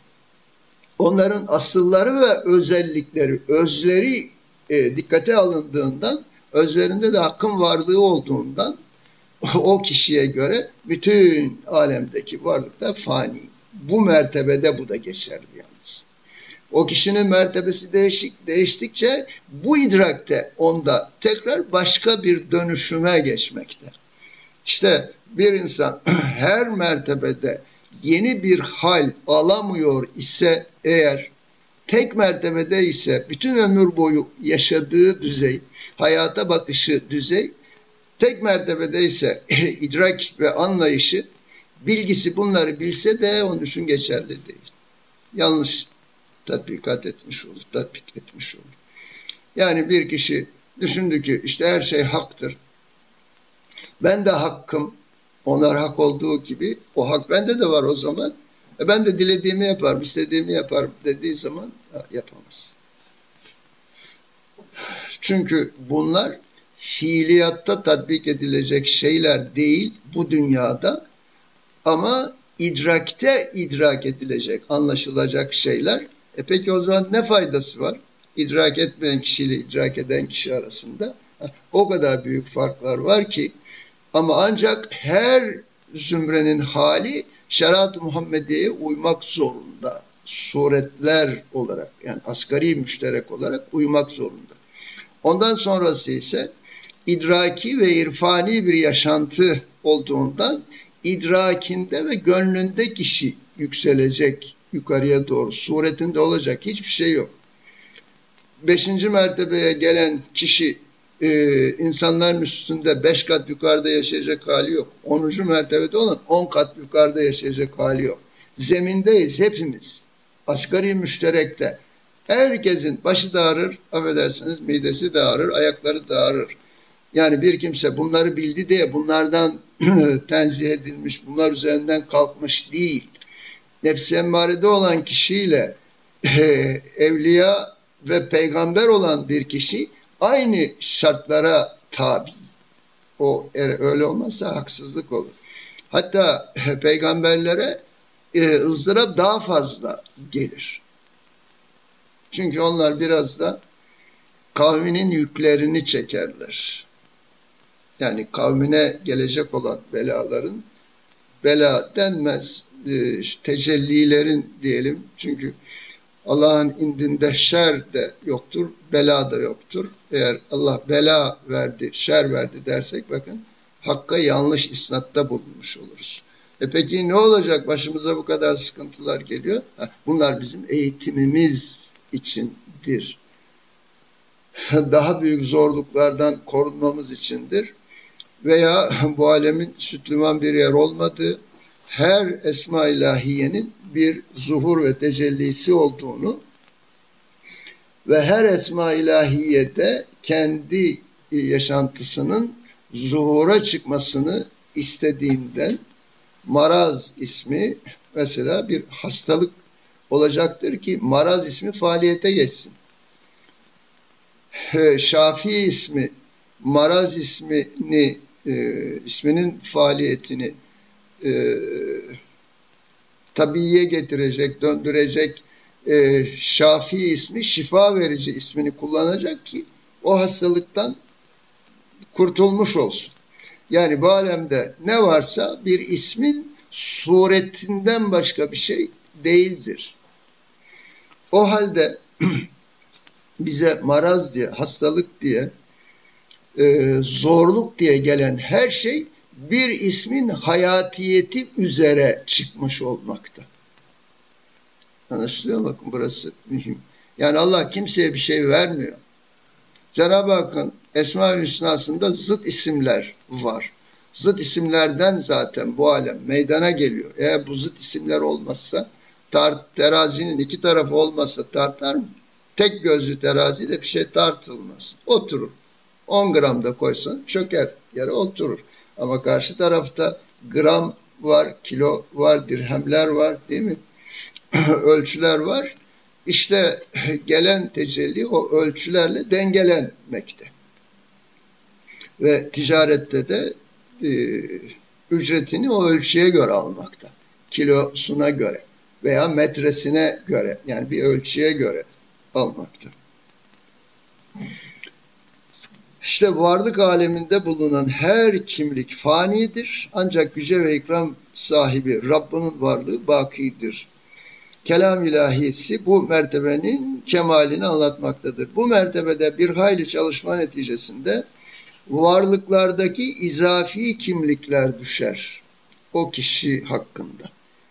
[SPEAKER 1] onların asılları ve özellikleri, özleri e, dikkate alındığından, özlerinde de hakkın varlığı olduğundan o kişiye göre bütün alemdeki varlıklar fani. Bu mertebede bu da geçerli yalnız. O kişinin mertebesi değişik, değiştikçe bu idrakte onda tekrar başka bir dönüşüme geçmekte. İşte bir insan her mertebede yeni bir hal alamıyor ise eğer, tek mertebede ise bütün ömür boyu yaşadığı düzey, hayata bakışı düzey, tek mertebede ise idrak ve anlayışı, bilgisi bunları bilse de onun için geçerli değil. Yanlış tatbikat etmiş olur, tatbik etmiş olur. Yani bir kişi düşündü ki işte her şey haktır. Ben de hakkım, onlar hak olduğu gibi o hak bende de var o zaman. E ben de dilediğimi yaparım, istediğimi yaparım dediği zaman ha, yapamaz. Çünkü bunlar fiiliyatta tatbik edilecek şeyler değil bu dünyada, ama idrakte idrak edilecek, anlaşılacak şeyler. E peki o zaman ne faydası var? İdrak etmeyen kişiyle idrak eden kişi arasında o kadar büyük farklar var ki, ama ancak her zümrenin hali şeriat-ı Muhammediye'ye uymak zorunda. Suretler olarak, yani asgari müşterek olarak uymak zorunda. Ondan sonrası ise idraki ve irfani bir yaşantı olduğundan idrakinde ve gönlünde kişi yükselecek yukarıya doğru. Suretinde olacak hiçbir şey yok. Beşinci mertebeye gelen kişi e, insanların üstünde beş kat yukarıda yaşayacak hali yok. Onuncu mertebede olan on kat yukarıda yaşayacak hali yok. Zemindeyiz hepimiz. Asgari müşterekte. Herkesin başı da ağrır, affedersiniz midesi de ağrır, ayakları da ağrır. Yani bir kimse bunları bildi diye bunlardan tenzih edilmiş, bunlar üzerinden kalkmış değil. Nefs-i emmarede olan kişiyle e, evliya ve peygamber olan bir kişi aynı şartlara tabi. O eğer öyle olmazsa haksızlık olur. Hatta e, peygamberlere e, ızdırap daha fazla gelir. Çünkü onlar biraz da kavminin yüklerini çekerler. Yani kavmine gelecek olan belaların, bela denmez, e, tecellilerin diyelim. Çünkü Allah'ın indinde şer de yoktur, bela da yoktur. Eğer Allah bela verdi, şer verdi dersek bakın, Hakk'a yanlış isnatta bulunmuş oluruz. E peki ne olacak? Başımıza bu kadar sıkıntılar geliyor. Ha, bunlar bizim eğitimimiz içindir. Daha büyük zorluklardan korunmamız içindir. Veya bu alemin sütlüman bir yer olmadığı, her esma ilahiyenin bir zuhur ve tecellisi olduğunu Ve her esma ilahiyede kendi yaşantısının zuhura çıkmasını istediğinden maraz ismi mesela bir hastalık olacaktır ki maraz ismi faaliyete geçsin. Şafii ismi maraz ismini e, isminin faaliyetini e, tabiiye getirecek, döndürecek, e, Şafii ismi şifa verici ismini kullanacak ki o hastalıktan kurtulmuş olsun. Yani bu alemde ne varsa bir ismin suretinden başka bir şey değildir. O halde bize maraz diye, hastalık diye, e, zorluk diye gelen her şey bir ismin hayatiyeti üzere çıkmış olmakta. Anlaşılıyor mu? Bakın burası mühim. Yani Allah kimseye bir şey vermiyor. Cenab-ı Hakk'ın Esma-ül Hüsna'sında zıt isimler var. Zıt isimlerden zaten bu alem meydana geliyor. Eğer bu zıt isimler olmazsa, tart, terazinin iki tarafı olmazsa tartar mı? Tek gözlü terazide bir şey tartılmaz. Oturur. on gram da koysan çöker. Yere oturur. Ama karşı tarafta gram var, kilo var, dirhemler var, değil mi? Ölçüler var. İşte gelen tecelli o ölçülerle dengelenmekte. Ve ticarette de e, ücretini o ölçüye göre almakta. Kilosuna göre veya metresine göre, yani bir ölçüye göre almakta. İşte varlık aleminde bulunan her kimlik fanidir. Ancak güce ve ikram sahibi Rabbinin varlığı bakidir. Kelam ilahisi bu mertebenin kemalini anlatmaktadır. Bu mertebede bir hayli çalışma neticesinde varlıklardaki izafi kimlikler düşer o kişi hakkında.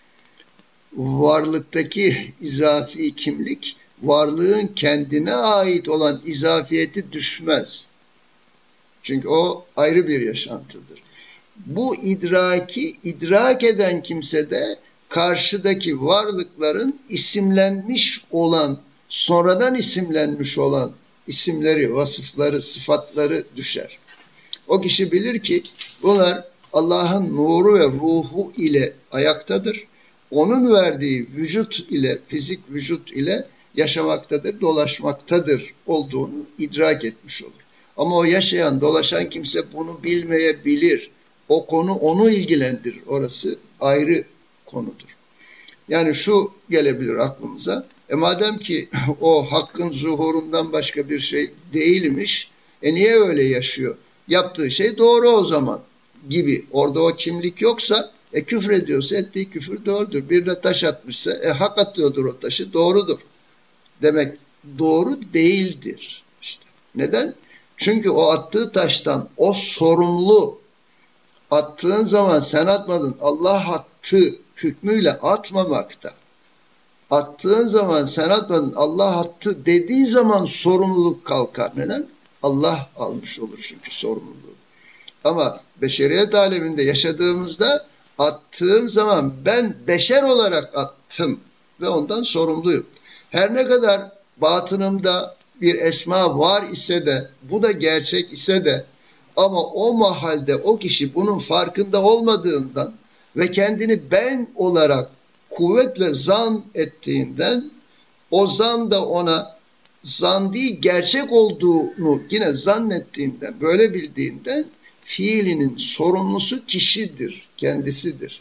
[SPEAKER 1] Varlıktaki izafi kimlik, varlığın kendine ait olan izafiyeti düşmez. Çünkü o ayrı bir yaşantıdır. Bu idraki idrak eden kimse de karşıdaki varlıkların isimlenmiş olan, sonradan isimlenmiş olan isimleri, vasıfları, sıfatları düşer. O kişi bilir ki bunlar Allah'ın nuru ve ruhu ile ayaktadır. Onun verdiği vücut ile, fizik vücut ile yaşamaktadır, dolaşmaktadır olduğunu idrak etmiş olur. Ama o yaşayan, dolaşan kimse bunu bilmeyebilir. O konu onu ilgilendirir. Orası ayrı konudur. Yani şu gelebilir aklımıza. E madem ki o hakkın zuhurundan başka bir şey değilmiş, e niye öyle yaşıyor? Yaptığı şey doğru o zaman gibi. Orada o kimlik yoksa, e küfür ediyorsa ettiği küfür doğrudur. Birine taş atmışsa, e hak atıyordur o taşı, doğrudur. Demek doğru değildir. İşte. Neden? Çünkü o attığı taştan o sorumlu. Attığın zaman sen atmadın, Allah attı hükmüyle atmamakta. Attığın zaman sen atmadın, Allah attı dediği zaman sorumluluk kalkar. Neden? Allah almış olur çünkü sorumluluğu. Ama beşeriyet aleminde yaşadığımızda attığım zaman ben beşer olarak attım ve ondan sorumluyum. Her ne kadar batınımda bir esma var ise de, bu da gerçek ise de, ama o mahalde o kişi bunun farkında olmadığından ve kendini ben olarak kuvvetle zan ettiğinden, o zan da ona zan değil gerçek olduğunu yine zannettiğinden, böyle bildiğinden fiilinin sorumlusu kişidir, kendisidir.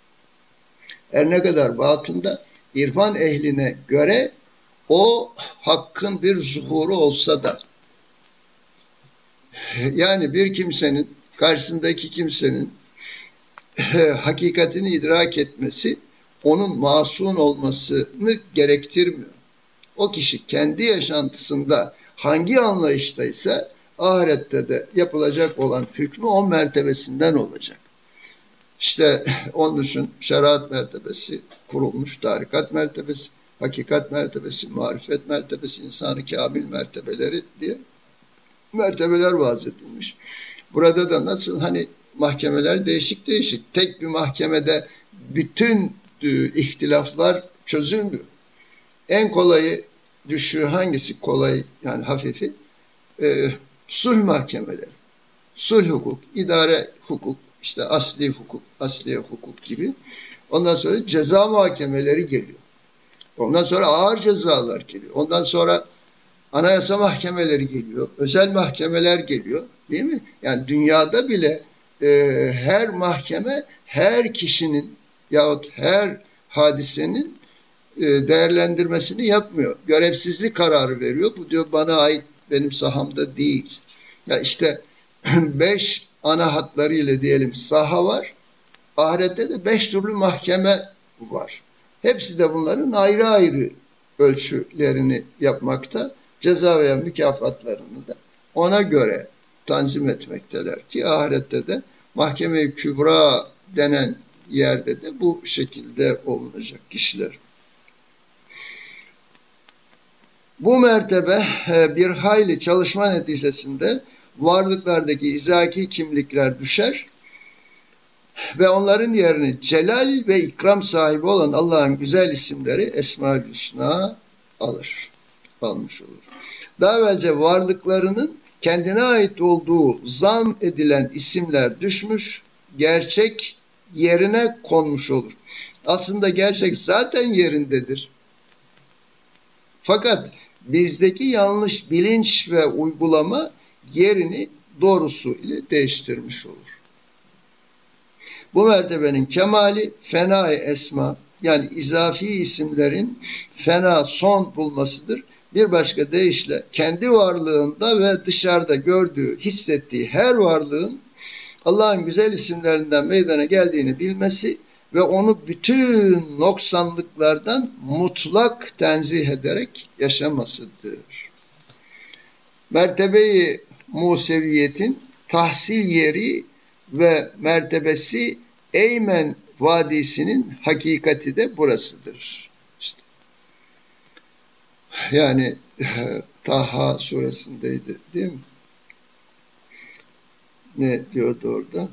[SPEAKER 1] Her ne kadar batında irfan ehline göre o hakkın bir zuhuru olsa da, yani bir kimsenin, karşısındaki kimsenin hakikatini idrak etmesi, onun masum olmasını gerektirmiyor. O kişi kendi yaşantısında hangi anlayıştaysa, ahirette de yapılacak olan hükmü o mertebesinden olacak. İşte onun için şeriat mertebesi kurulmuş, tarikat mertebesi, hakikat mertebesi, marifet mertebesi, insan-ı kamil mertebeleri diye mertebeler vaz edilmiş. Burada da nasıl hani mahkemeler değişik değişik. Tek bir mahkemede bütün ihtilaflar çözülmüyor. En kolayı düşüğü hangisi kolay yani hafifi? E, sulh mahkemeleri. Sulh hukuk, idare hukuk, işte asli hukuk, asliye hukuk gibi. Ondan sonra ceza mahkemeleri geliyor. Ondan sonra ağır cezalar geliyor. Ondan sonra anayasa mahkemeleri geliyor. Özel mahkemeler geliyor. Değil mi? Yani dünyada bile e, her mahkeme her kişinin yahut her hadisenin e, değerlendirmesini yapmıyor. Görevsizlik kararı veriyor. Bu diyor bana ait, benim sahamda değil. Ya işte beş ana hatlarıyla diyelim saha var. Ahirette de beş türlü mahkeme var. Hepsi de bunların ayrı ayrı ölçülerini yapmakta. Ceza veya mükafatlarını da ona göre tanzim etmekteler ki ahirette de mahkeme-i kübra denen yerde de bu şekilde olunacak kişiler. Bu mertebe bir hayli çalışma neticesinde varlıklardaki izaki kimlikler düşer ve onların yerini celal ve ikram sahibi olan Allah'ın güzel isimleri Esma-ül Hüsna alır, almış olur. Daha evvelce varlıklarının kendine ait olduğu zan edilen isimler düşmüş, gerçek yerine konmuş olur. Aslında gerçek zaten yerindedir. Fakat bizdeki yanlış bilinç ve uygulama yerini doğrusu ile değiştirmiş olur. Bu mertebenin kemali fena-i esma, yani izafi isimlerin fena son bulmasıdır. Bir başka deyişle kendi varlığında ve dışarıda gördüğü, hissettiği her varlığın Allah'ın güzel isimlerinden meydana geldiğini bilmesi ve onu bütün noksanlıklardan mutlak tenzih ederek yaşamasıdır. Mertebe-i Museviyetin tahsil yeri ve mertebesi Eymen Vadisi'nin hakikati de burasıdır. İşte. Yani Taha suresindeydi değil mi? Ne diyordu orada?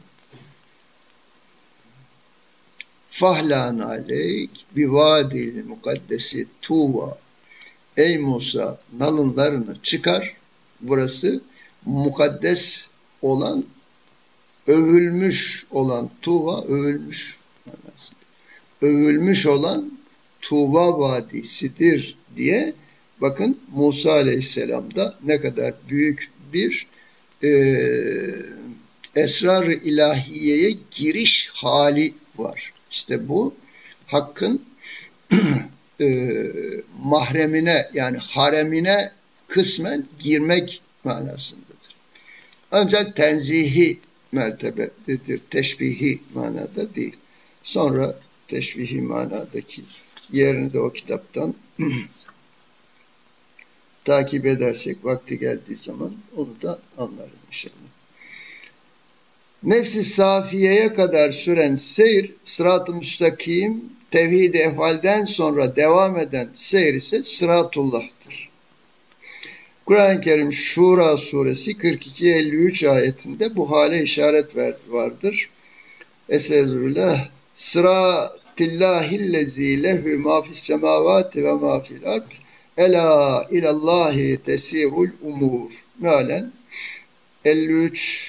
[SPEAKER 1] Fahlan aleyk bi vadil mukaddesi tuva. Ey Musa, nalınlarını çıkar. Burası mukaddes olan, övülmüş olan Tuva, övülmüş manasında. Övülmüş olan Tuva Vadisi'dir diye bakın Musa Aleyhisselam'da ne kadar büyük bir e, esrar-ı ilahiyeye giriş hali var. İşte bu Hakk'ın e, mahremine yani haremine kısmen girmek manasındadır. Ancak tenzihi mertebedir, teşbihi manada değil. Sonra teşbihi manadaki yerini de o kitaptan takip edersek vakti geldiği zaman onu da anlarız inşallah. Nefs-i safiyeye kadar süren seyir, sırat-ı müstakim, tevhid-i efalden sonra devam eden seyir ise sıratullah'tır. Kur'an-ı Kerim Şura suresi kırk iki elli üç ayetinde bu hale işaret vardır. Estağfirullah. Sıratillahillezî lehü mâ fissemâvâti ve mâ fil ard. Elâ ilallâhi tesîrul umûr. Mealen elli üç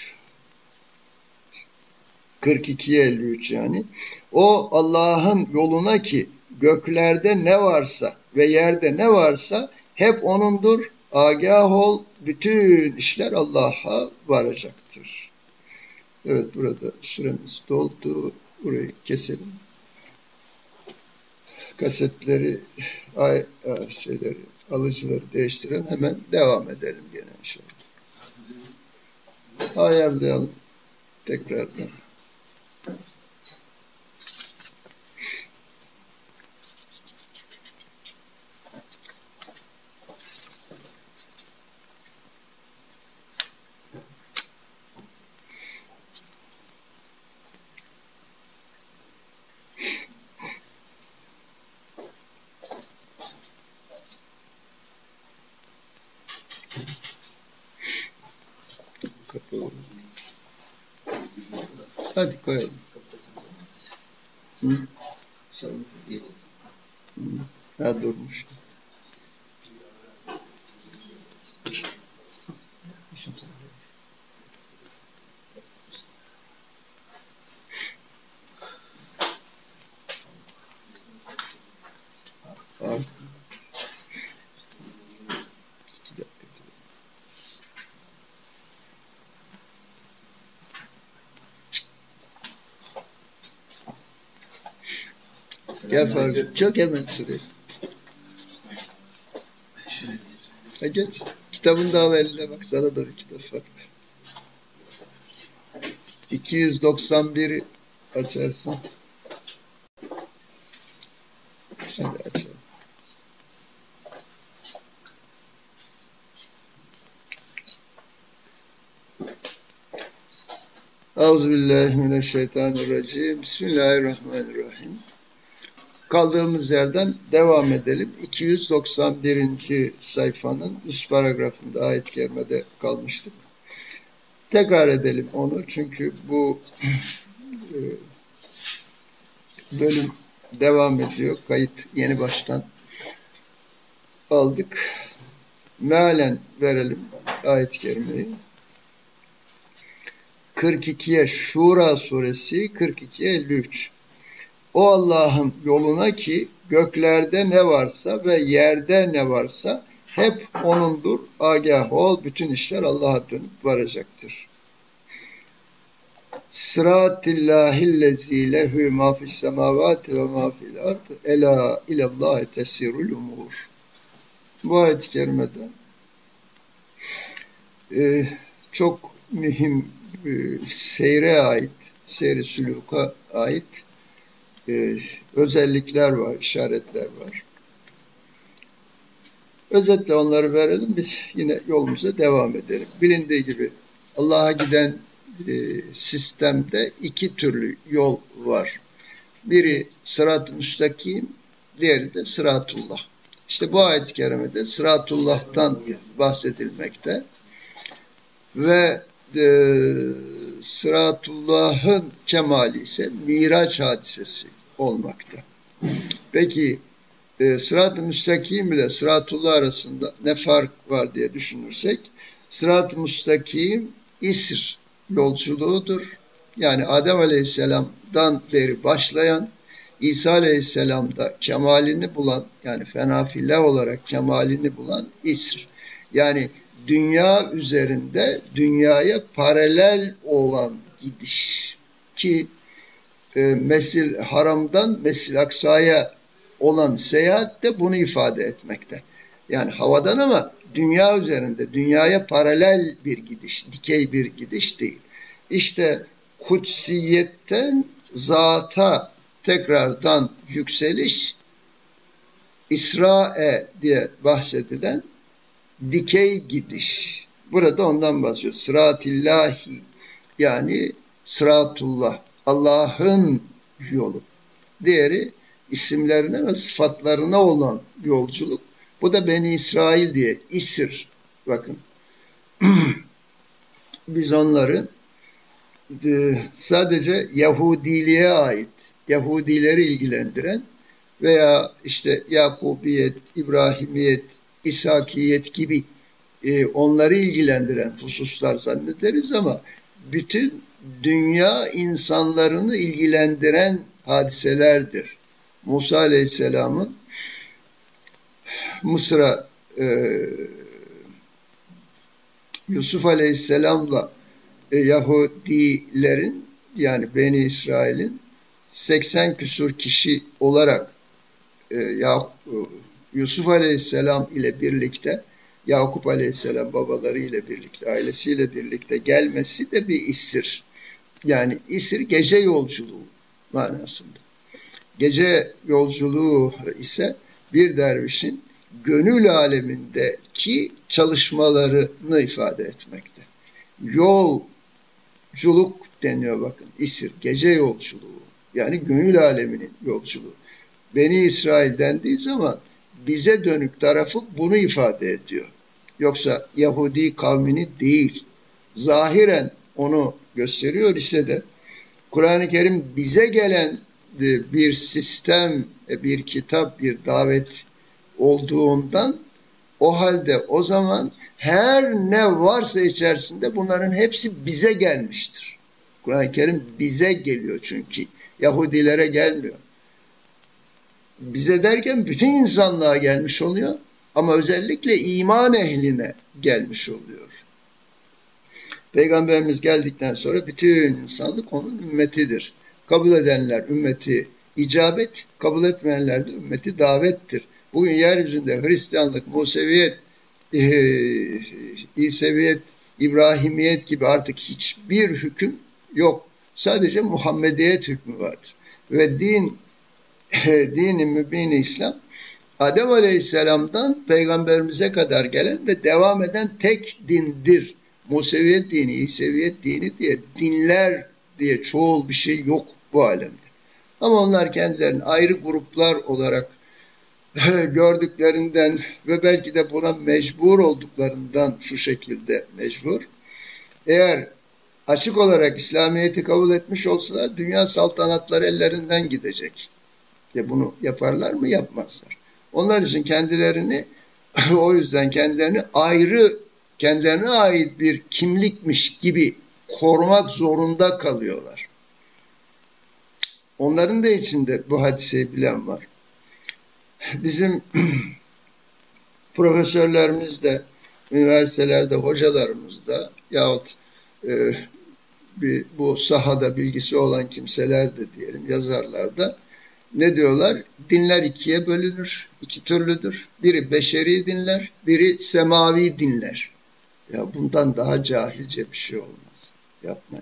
[SPEAKER 1] kırk iki elli üç yani. O Allah'ın yoluna ki göklerde ne varsa ve yerde ne varsa hep O'nundur. Agah ol, bütün işler Allah'a varacaktır. Evet, burada süremiz doldu. Burayı keselim. Kasetleri, ay, ay, şeyleri, alıcıları değiştirelim. Hemen devam edelim gene inşallah. Ayarlayalım tekrardan. Hadi koyalım. Hı? Hı. Ha durmuş. Gel Faruk. Çok hemen süreç. Ha geç. Kitabını da al eline bak. Sana da bir kitap var. iki yüz doksan biri açarsın. Hadi açalım. Euzubillahimineşşeytanirracim. Bismillahirrahmanirrahim. Kaldığımız yerden devam edelim. iki yüz doksan birinci sayfanın üst paragrafında ayet-i kerimede kalmıştık. Tekrar edelim onu çünkü bu e, bölüm devam ediyor. Kayıt yeni baştan aldık. Mealen verelim ayet-i kerimeyi. kırk ikiye Şura suresi kırk ikiye elli üç. O Allah'ın yoluna ki göklerde ne varsa ve yerde ne varsa hep O'nundur. Agah ol, bütün işler Allah'a dönüp varacaktır. Sıratillahillezî lehü mâ fissemâvâti ve mâ fil ard elâ ilallâhi tesirul umur. Bu ayet-i kerimede e, çok mühim e, seyre ait, seyri sülûka ait e, özellikler var, işaretler var. Özetle onları verelim, biz yine yolumuza devam edelim. Bilindiği gibi Allah'a giden e, sistemde iki türlü yol var. Biri sırat-ı müstakim, diğeri de sıratullah. İşte bu ayet-i kerimede Sıratullah'tan bahsedilmekte ve e, Sıratullah'ın kemali ise Miraç hadisesi olmakta. Peki e, Sırat-ı Müstakim ile Sıratullah arasında ne fark var diye düşünürsek, Sırat-ı Müstakim İsr yolculuğudur. Yani Adem Aleyhisselam'dan beri başlayan, İsa Aleyhisselam'da kemalini bulan, yani fenafillah olarak kemalini bulan İsr. Yani dünya üzerinde dünyaya paralel olan gidiş ki e, Mescid-i Haram'dan Mescid-i Aksa'ya olan seyahat de bunu ifade etmekte. Yani havadan ama dünya üzerinde, dünyaya paralel bir gidiş, dikey bir gidiş değil. İşte kutsiyetten zata tekrardan yükseliş, İsra'e diye bahsedilen dikey gidiş. Burada ondan bahsediyor. Sırat-illahi, yani sıratullah, Allah'ın yolu. Diğeri isimlerine ve sıfatlarına olan yolculuk. Bu da Beni İsrail diye İsr. Bakın. Biz onları e, sadece Yahudiliğe ait, Yahudileri ilgilendiren veya işte Yakubiyet, İbrahimiyet, İshakiyet gibi e, onları ilgilendiren hususlar zannederiz ama bütün dünya insanlarını ilgilendiren hadiselerdir. Musa Aleyhisselam'ın Mısır'a e, Yusuf Aleyhisselam'la e, Yahudilerin, yani Beni İsrail'in seksen küsur kişi olarak e, ya, Yusuf Aleyhisselam ile birlikte, Yakup Aleyhisselam babaları ile birlikte, ailesiyle birlikte gelmesi de bir isir. Yani isir gece yolculuğu manasında. Gece yolculuğu ise bir dervişin gönül alemindeki çalışmalarını ifade etmekte. Yolculuk deniyor bakın, isir, gece yolculuğu. Yani gönül aleminin yolculuğu. Beni İsrail dendiği zaman bize dönük tarafı bunu ifade ediyor. Yoksa Yahudi kavmini değil. Zahiren onu gösteriyor ise de Kur'an-ı Kerim bize gelen bir sistem, bir kitap, bir davet olduğundan o halde o zaman her ne varsa içerisinde bunların hepsi bize gelmiştir. Kur'an-ı Kerim bize geliyor çünkü Yahudilere gelmiyor. Bize derken bütün insanlığa gelmiş oluyor ama özellikle iman ehline gelmiş oluyor. Peygamberimiz geldikten sonra bütün insanlık onun ümmetidir. Kabul edenler ümmeti icabet, kabul etmeyenler de ümmeti davettir. Bugün yeryüzünde Hristiyanlık, Museviyet, e, İseviyet, İbrahimiyet gibi artık hiçbir hüküm yok. Sadece Muhammediyet hükmü vardır. Ve din, din-i mübin İslam, Adem Aleyhisselam'dan Peygamberimize kadar gelen ve devam eden tek dindir. Museviyet dini, İseviyet dini diye dinler diye çoğul bir şey yok bu alemde. Ama onlar kendilerini ayrı gruplar olarak gördüklerinden ve belki de buna mecbur olduklarından şu şekilde mecbur. Eğer açık olarak İslamiyet'i kabul etmiş olsalar dünya saltanatları ellerinden gidecek. Ve bunu yaparlar mı? Yapmazlar. Onlar için kendilerini o yüzden kendilerini ayrı, kendilerine ait bir kimlikmiş gibi korumak zorunda kalıyorlar. Onların da içinde bu hadiseyi bilen var. Bizim profesörlerimiz de, üniversitelerde hocalarımız da yahut e, bir, bu sahada bilgisi olan kimseler de diyelim, yazarlar da ne diyorlar? Dinler ikiye bölünür, iki türlüdür. Biri beşeri dinler, biri semavi dinler. Ya bundan daha cahilce bir şey olmaz. Yapmayın.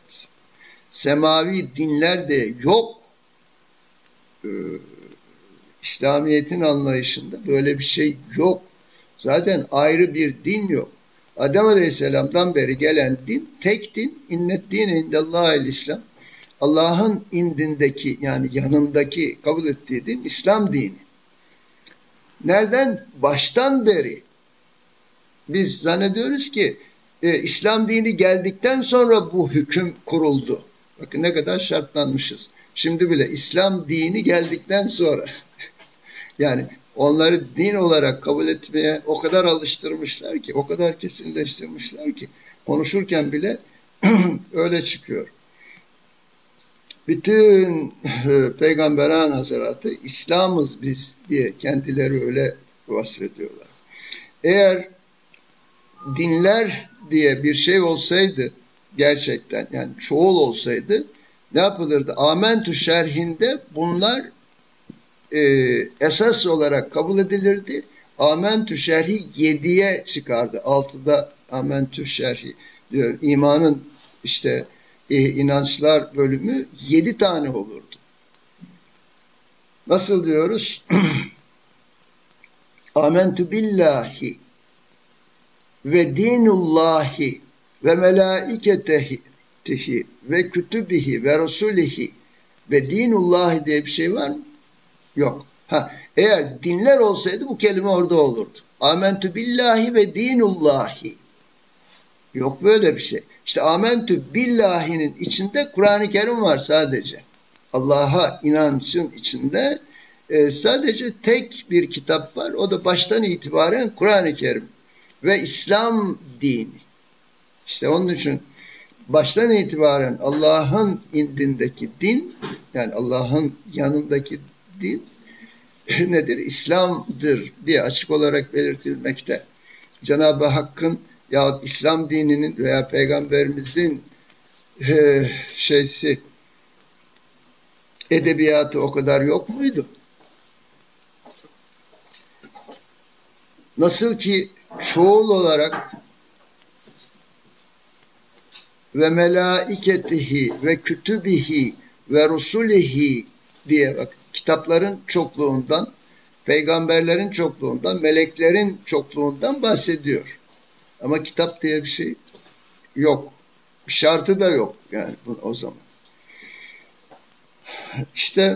[SPEAKER 1] Semavi dinler de yok. Ee, İslamiyet'in anlayışında böyle bir şey yok. Zaten ayrı bir din yok. Adem Aleyhisselam'dan beri gelen din tek din. İnnet dine indellâhil İslam. Allah'ın indindeki yani yanındaki kabul ettiği din İslam dini. Nereden? Baştan beri. Biz zannediyoruz ki e, İslam dini geldikten sonra bu hüküm kuruldu. Bakın ne kadar şartlanmışız. Şimdi bile İslam dini geldikten sonra yani onları din olarak kabul etmeye o kadar alıştırmışlar ki, o kadar kesinleştirmişler ki konuşurken bile öyle çıkıyor. Bütün Peygamberan Hazretleri İslam'ız biz diye kendileri öyle vasfediyorlar. Eğer dinler diye bir şey olsaydı gerçekten yani çoğul olsaydı ne yapılırdı? Amentü şerhinde bunlar e, esas olarak kabul edilirdi. Amentü şerhi yediye çıkardı. Altıda amentü şerhi diyor. İmanın işte e, inançlar bölümü yedi tane olurdu. Nasıl diyoruz? Amentü billahi ve dinullahi ve melaiketehi ve kütübihi ve resulihi ve dinullahi diye bir şey var mı? Yok. Ha, eğer dinler olsaydı bu kelime orada olurdu. Amentü billahi ve dinullahi. Yok böyle bir şey. İşte amentü billahi'nin içinde Kur'an-ı Kerim var sadece. Allah'a inancın içinde e, sadece tek bir kitap var. O da baştan itibaren Kur'an-ı Kerim ve İslam dini. İşte onun için baştan itibaren Allah'ın indindeki din, yani Allah'ın yanındaki din nedir? İslam'dır diye açık olarak belirtilmekte. Cenab-ı Hakk'ın yahut İslam dininin veya Peygamberimizin e, şeysi, edebiyatı o kadar yok muydu? Nasıl ki çoğul olarak ve melaiketihi ve kütübihi ve rusulihi diye bak kitapların çokluğundan, peygamberlerin çokluğundan, meleklerin çokluğundan bahsediyor. Ama kitap diye bir şey yok. Şartı da yok yani bu, o zaman. İşte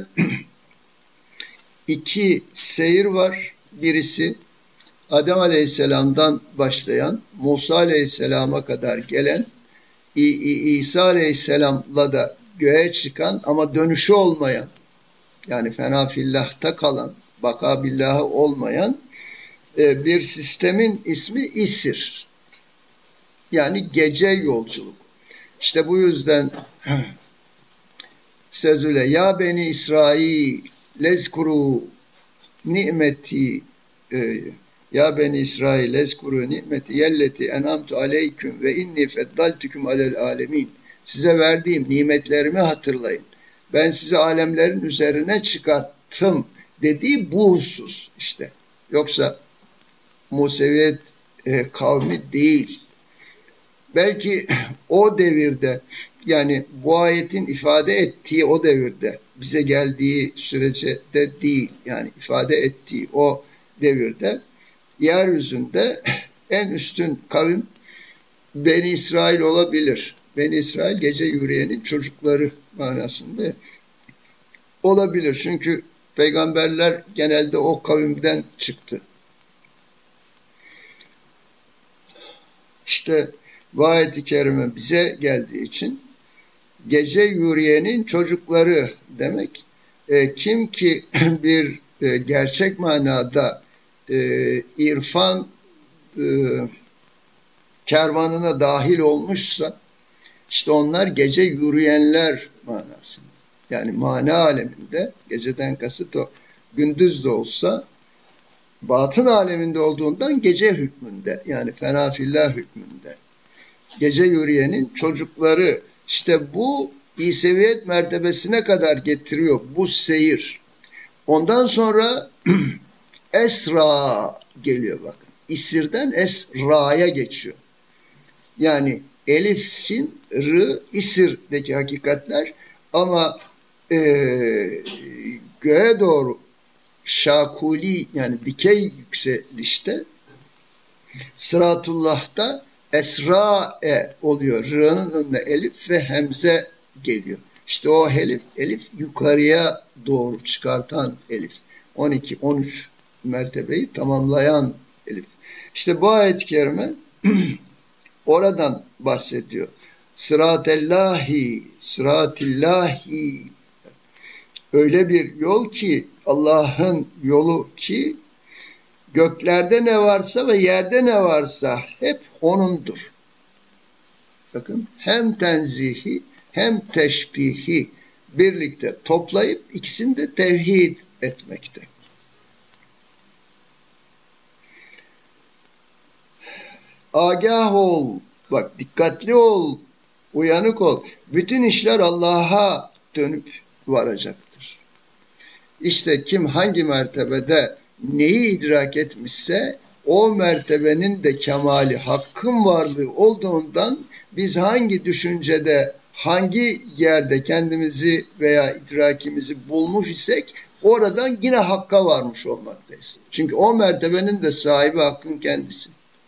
[SPEAKER 1] iki seyir var. Birisi Adem Aleyhisselam'dan başlayan, Musa Aleyhisselam'a kadar gelen, İ İ İsa Aleyhisselam'la da göğe çıkan ama dönüşü olmayan, yani fena fillah'ta kalan, baka billahı olmayan e, bir sistemin ismi İsir. Yani gece yolculuk. İşte bu yüzden sezüle ya beni İsrail lezkuru nimeti e, ya beni İsrail lezkuru nimeti yelleti enamtu aleyküm ve inni feddaltüküm alel alemin. Size verdiğim nimetlerimi hatırlayın. Ben sizi alemlerin üzerine çıkarttım dediği bu husus işte. Yoksa Museviyet e, kavmi değil. Belki o devirde, yani bu ayetin ifade ettiği o devirde, bize geldiği sürece de değil, yani ifade ettiği o devirde yeryüzünde en üstün kavim Beni İsrail olabilir. Beni İsrail gece yürüyenin çocukları manasında olabilir. Çünkü peygamberler genelde o kavimden çıktı. İşte bu ayet-i kerime bize geldiği için gece yürüyenin çocukları demek, e, kim ki bir e, gerçek manada e, irfan e, kervanına dahil olmuşsa, işte onlar gece yürüyenler manasında. Yani mana aleminde, geceden kasıt o, gündüz de olsa, batın aleminde olduğundan gece hükmünde, yani fenafillah hükmünde. Gece yürüyenin çocukları, işte bu İseviyet mertebesine kadar getiriyor bu seyir. Ondan sonra Esra geliyor bakın. İsirden Esra'ya geçiyor. Yani elif, sin, rı, isirdeki hakikatler ama e, göğe doğru şakuli, yani dikey yükselişte Sıratullah'ta Esra'e oluyor. R'nın önüne elif ve hemze geliyor. İşte o elif, elif yukarıya doğru çıkartan elif. on iki on üç mertebeyi tamamlayan elif. İşte bu ayet-i kerime oradan bahsediyor. Sırat-ellâhi, sırat-illâhi. Öyle bir yol ki, Allah'ın yolu ki, göklerde ne varsa ve yerde ne varsa hep O'nundur. Bakın, hem tenzihi hem teşbihi birlikte toplayıp ikisini de tevhid etmekte. Agah ol, bak dikkatli ol, uyanık ol. Bütün işler Allah'a dönüp varacaktır. İşte kim hangi mertebede neyi idrak etmişse o mertebenin de kemali, hakkın varlığı olduğundan biz hangi düşüncede, hangi yerde kendimizi veya idrakimizi bulmuş isek oradan yine hakka varmış olmaktayız. Çünkü o mertebenin de sahibi hakkın kendisi.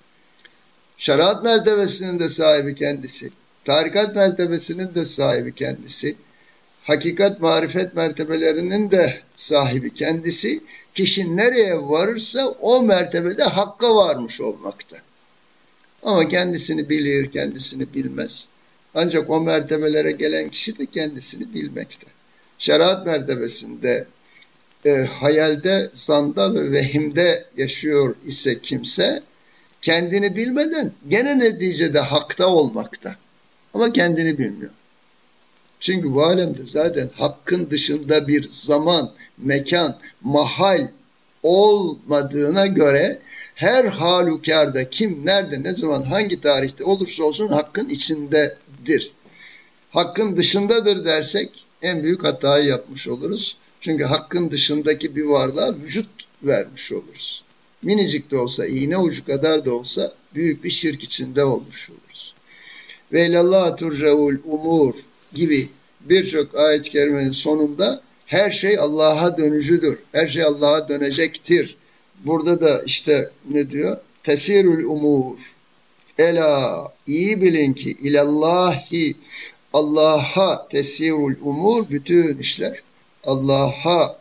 [SPEAKER 1] Şeriat mertebesinin de sahibi kendisi. Tarikat mertebesinin de sahibi kendisi. Hakikat, marifet mertebelerinin de sahibi kendisi. Kişi nereye varırsa o mertebede hakka varmış olmakta. Ama kendisini bilir, kendisini bilmez. Ancak o mertebelere gelen kişi de kendisini bilmekte. Şeriat mertebesinde e, hayalde, zanda ve vehimde yaşıyor ise kimse, kendini bilmeden gene neticede hakta olmakta. Ama kendini bilmiyor. Çünkü bu alemde zaten hakkın dışında bir zaman, mekan, mahal olmadığına göre her halükarda kim, nerede, ne zaman, hangi tarihte olursa olsun hakkın içindedir. Hakkın dışındadır dersek en büyük hatayı yapmış oluruz. Çünkü hakkın dışındaki bir varlığa vücut vermiş oluruz. Minicik de olsa, iğne ucu kadar da olsa büyük bir şirk içinde olmuş oluruz. Ve ilallah turcaul umur gibi birçok ayet-i kerimenin sonunda her şey Allah'a dönücüdür. Her şey Allah'a dönecektir. Burada da işte ne diyor? Tesirül umur. Ela, iyi bilin ki ilallahi, Allah'a tesirül umur, bütün işler Allah'a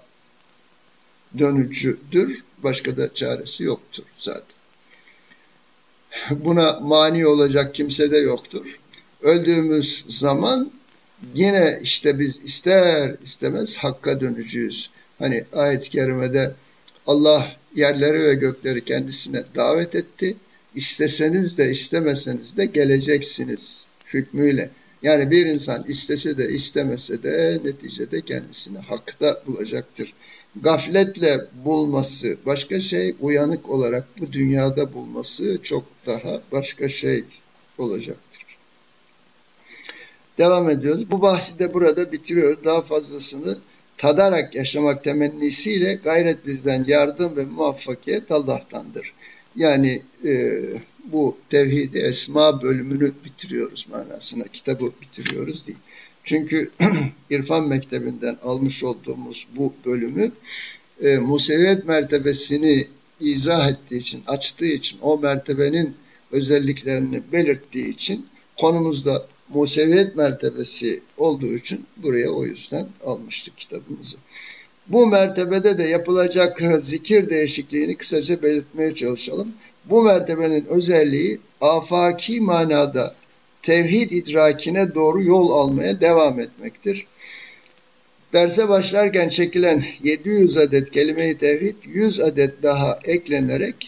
[SPEAKER 1] dönücüdür. Başka da çaresi yoktur zaten. Buna mani olacak kimse de yoktur. Öldüğümüz zaman yine işte biz ister istemez hakka dönücüyüz. Hani ayet-i kerimede Allah yerleri ve gökleri kendisine davet etti. İsteseniz de istemeseniz de geleceksiniz hükmüyle. Yani bir insan istese de istemese de neticede kendisini hakta bulacaktır. Gafletle bulması başka şey, uyanık olarak bu dünyada bulması çok daha başka şey olacaktır. devam ediyoruz. Bu bahsi de burada bitiriyoruz. Daha fazlasını tadarak yaşamak temennisiyle gayret bizden, yardım ve muvaffakiyet Allah'tandır. Yani e, bu Tevhid-i Esma bölümünü bitiriyoruz manasına. Kitabı bitiriyoruz değil. Çünkü İrfan Mektebi'nden almış olduğumuz bu bölümü e, Museviyet mertebesini izah ettiği için, açtığı için, o mertebenin özelliklerini belirttiği için konumuzda Museviyet mertebesi olduğu için buraya o yüzden almıştık kitabımızı. Bu mertebede de yapılacak zikir değişikliğini kısaca belirtmeye çalışalım. Bu mertebenin özelliği afaki manada tevhid idrakine doğru yol almaya devam etmektir. Derse başlarken çekilen yedi yüz adet kelime-i tevhid yüz adet daha eklenerek,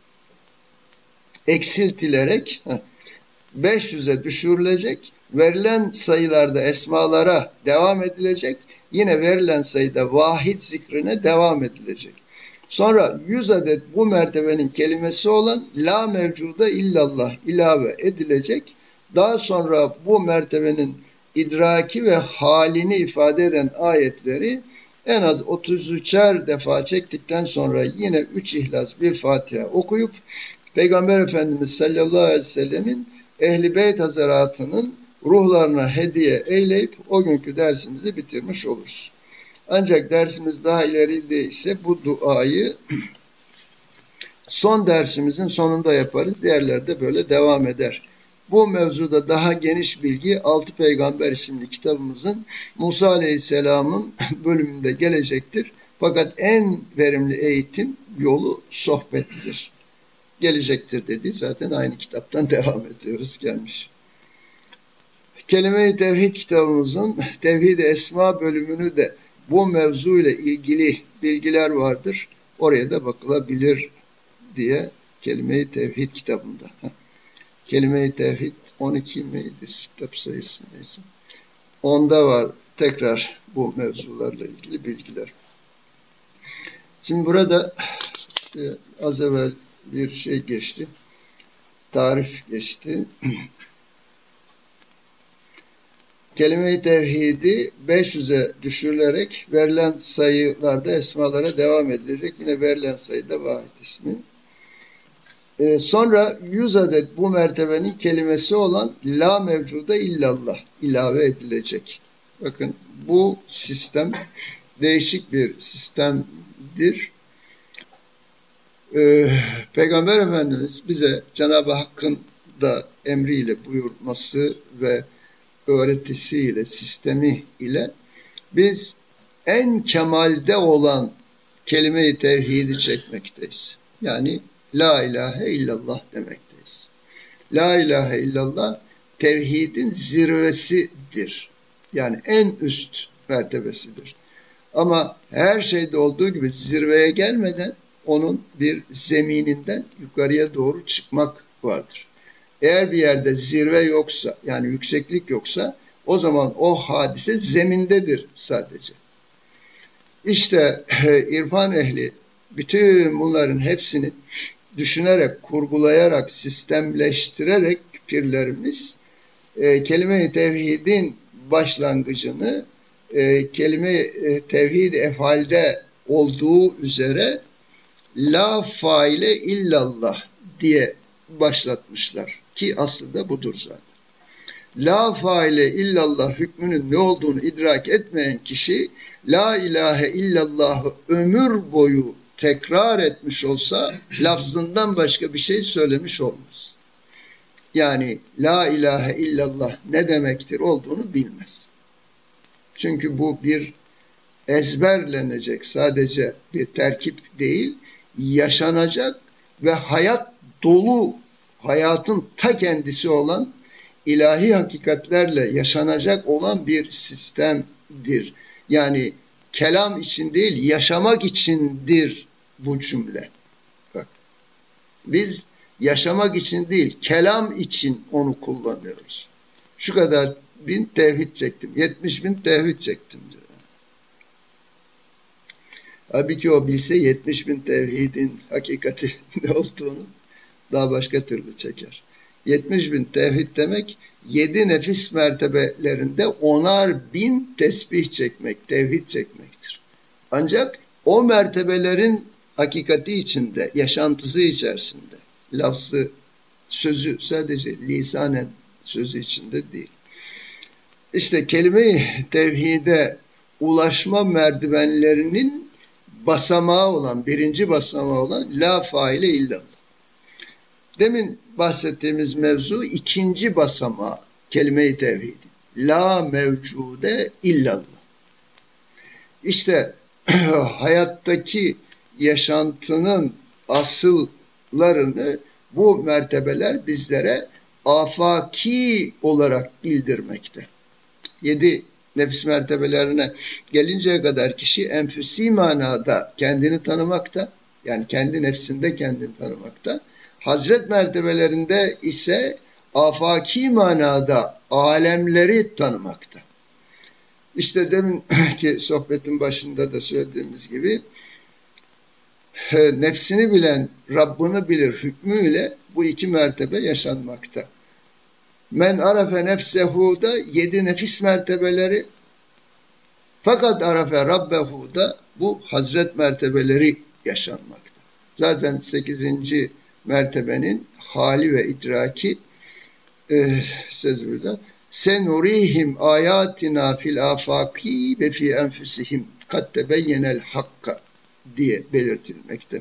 [SPEAKER 1] eksiltilerek beş yüze düşürülecek, verilen sayılarda esmalara devam edilecek, yine verilen sayıda vahid zikrine devam edilecek. Sonra yüz adet bu mertebenin kelimesi olan la mevcuda illallah ilave edilecek. Daha sonra bu mertebenin idraki ve halini ifade eden ayetleri en az otuz üçer defa çektikten sonra yine üç İhlas bir Fatiha okuyup Peygamber Efendimiz sallallahu aleyhi ve sellemin Ehl-i Beyt Hazaratının ruhlarına hediye eyleyip o günkü dersimizi bitirmiş oluruz. Ancak dersimiz daha ileride ise bu duayı son dersimizin sonunda yaparız. Diğerleri de böyle devam eder. Bu mevzuda daha geniş bilgi Altı Peygamber isimli kitabımızın Musa Aleyhisselam'ın bölümünde gelecektir. Fakat en verimli eğitim yolu sohbettir. Gelecektir dedi. Zaten aynı kitaptan devam ediyoruz. Gelmiş. Kelime-i Tevhid kitabımızın Tevhid-i Esma bölümünü de bu mevzu ile ilgili bilgiler vardır. Oraya da bakılabilir diye Kelime-i Tevhid kitabında. Kelime-i Tevhid on iki miydi kitap sayısı neyse. Onda var tekrar bu mevzularla ilgili bilgiler. Şimdi burada e, az evvel bir şey geçti. Tarif geçti. Kelime-i Tevhid'i beş yüze düşürülerek verilen sayılarda esmalara devam edilecek. Yine verilen sayıda vahid ismi. Ee, sonra yüz adet bu mertebenin kelimesi olan la mevcuda illallah ilave edilecek. Bakın bu sistem değişik bir sistemdir. Ee, Peygamber Efendimiz bize Cenab-ı Hakk'ın da emriyle buyurması ve öğretisiyle, sistemi ile biz en kemalde olan kelime-i tevhidi çekmekteyiz. Yani la ilahe illallah demekteyiz. La ilahe illallah tevhidin zirvesidir. Yani en üst mertebesidir. Ama her şeyde olduğu gibi zirveye gelmeden onun bir zemininden yukarıya doğru çıkmak vardır. Eğer bir yerde zirve yoksa, yani yükseklik yoksa, o zaman o hadise zemindedir sadece. İşte irfan ehli bütün bunların hepsini düşünerek, kurgulayarak, sistemleştirerek pirlerimiz e, kelime-i tevhidin başlangıcını e, kelime-i tevhid efalde olduğu üzere la faile illallah diye başlatmışlar. Ki aslında budur zaten. La faile illallah hükmünün ne olduğunu idrak etmeyen kişi la ilahe illallahı ömür boyu tekrar etmiş olsa lafzından başka bir şey söylemiş olmaz. Yani la ilahe illallah ne demektir olduğunu bilmez. Çünkü bu bir ezberlenecek sadece bir terkip değil, yaşanacak ve hayat dolu, hayatın ta kendisi olan ilahi hakikatlerle yaşanacak olan bir sistemdir. Yani kelam için değil, yaşamak içindir bu cümle. Bak, biz yaşamak için değil, kelam için onu kullanıyoruz. Şu kadar bin tevhid çektim, yetmiş bin tevhid çektim diyor. Halbuki o bilse yetmiş bin tevhidin hakikati ne olduğunu daha başka türlü çeker. yetmiş bin tevhid demek, yedi nefis mertebelerinde onar bin tesbih çekmek, tevhid çekmektir. Ancak o mertebelerin hakikati içinde, yaşantısı içerisinde, lafzı, sözü sadece lisanen sözü içinde değil. İşte kelime-i tevhide ulaşma merdivenlerinin basamağı olan, birinci basamağı olan la faile illallah. Demin bahsettiğimiz mevzu ikinci basamağı kelime-i tevhid. La mevcude illallah. İşte hayattaki yaşantının asıllarını bu mertebeler bizlere afaki olarak bildirmekte. Yedi nefis mertebelerine gelinceye kadar kişi enfüsi manada kendini tanımakta, yani kendi nefsinde kendini tanımakta. Hazret mertebelerinde ise afaki manada alemleri tanımakta. İşte deminki sohbetin başında da söylediğimiz gibi nefsini bilen Rabbini bilir hükmüyle bu iki mertebe yaşanmakta. Men arafe nefsehu da yedi nefis mertebeleri, fakat arafe rabbehu da bu hazret mertebeleri yaşanmakta. Zaten sekizinci mertebenin hali ve idraki e, söz burada. Senurihim ayatina fil afaki ve fi enfusihim kat tebeyyenel hakka diye belirtilmekte.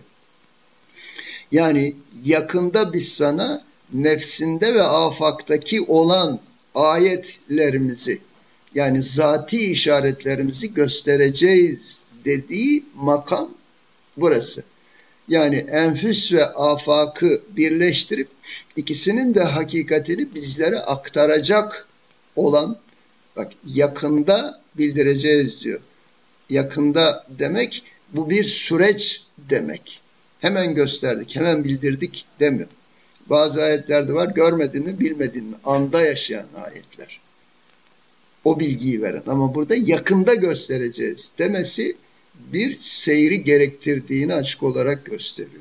[SPEAKER 1] Yani yakında biz sana nefsinde ve afaktaki olan ayetlerimizi, yani zati işaretlerimizi göstereceğiz dediği makam burası. Yani enfüs ve afakı birleştirip ikisinin de hakikatini bizlere aktaracak olan, bak yakında bildireceğiz diyor. Yakında demek bu bir süreç demek. Hemen gösterdik, hemen bildirdik demiyor. Bazı ayetlerde var, görmedin mi, bilmedin mi? Anda yaşayan ayetler. O bilgiyi veren. Ama burada yakında göstereceğiz demesi bir seyri gerektirdiğini açık olarak gösteriyor.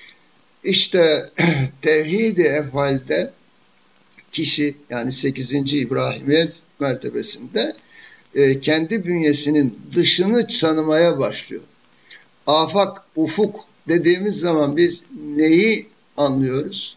[SPEAKER 1] İşte tevhid-i efalde kişi, yani sekizinci İbrahimiyet mertebesinde e, kendi bünyesinin dışını tanımaya başlıyor. Afak, ufuk dediğimiz zaman biz neyi anlıyoruz?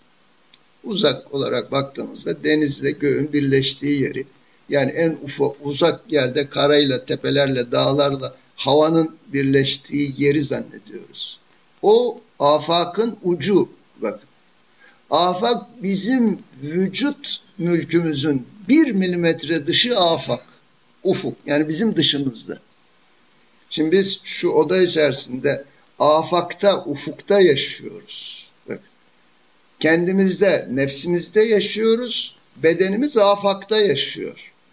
[SPEAKER 1] Uzak olarak baktığımızda denizle göğün birleştiği yeri, yani en ufak uzak yerde karayla, tepelerle, dağlarla havanın birleştiği yeri zannediyoruz. O afakın ucu. Bakın. Afak bizim vücut mülkümüzün bir milimetre dışı afak. Ufuk. Yani bizim dışımızda. Şimdi biz şu oda içerisinde afakta, ufukta yaşıyoruz. Bakın. Kendimizde, nefsimizde yaşıyoruz. Bedenimiz afakta yaşıyor.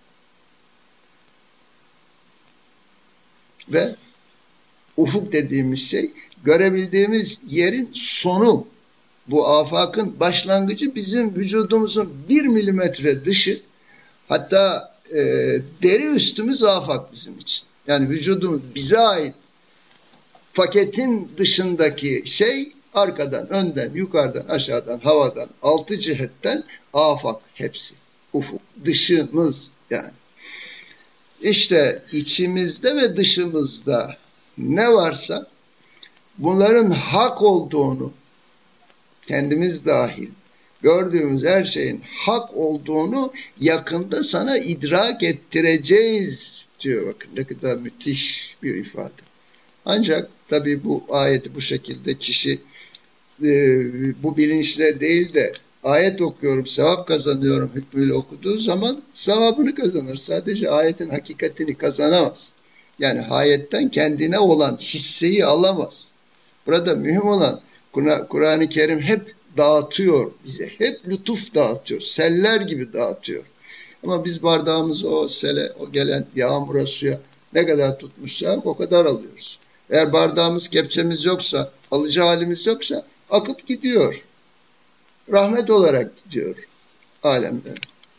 [SPEAKER 1] Ve ufuk dediğimiz şey, görebildiğimiz yerin sonu, bu afakın başlangıcı bizim vücudumuzun bir milimetre dışı, hatta e, deri üstümüz afak bizim için. Yani vücudumuz bize ait paketin dışındaki şey arkadan, önden, yukarıdan, aşağıdan, havadan, altı cihetten afak hepsi. Ufuk, dışımız yani. İşte içimizde ve dışımızda ne varsa bunların hak olduğunu, kendimiz dahil gördüğümüz her şeyin hak olduğunu yakında sana idrak ettireceğiz diyor. Bakın ne kadar müthiş bir ifade. Ancak tabii bu ayeti bu şekilde kişi e, bu bilinçle değil de ayet okuyorum, sevap kazanıyorum hükmüyle okuduğu zaman sevabını kazanır. Sadece ayetin hakikatini kazanamaz. Yani ayetten kendine olan hisseyi alamaz. Burada mühim olan Kur'an-ı Kerim hep dağıtıyor bize. Hep lütuf dağıtıyor. Seller gibi dağıtıyor. Ama biz bardağımızı o sele, o gelen yağmura, suya ne kadar tutmuşsa o kadar alıyoruz. Eğer bardağımız, kepçemiz yoksa, alıcı halimiz yoksa akıp gidiyor. Rahmet olarak gidiyor alemden.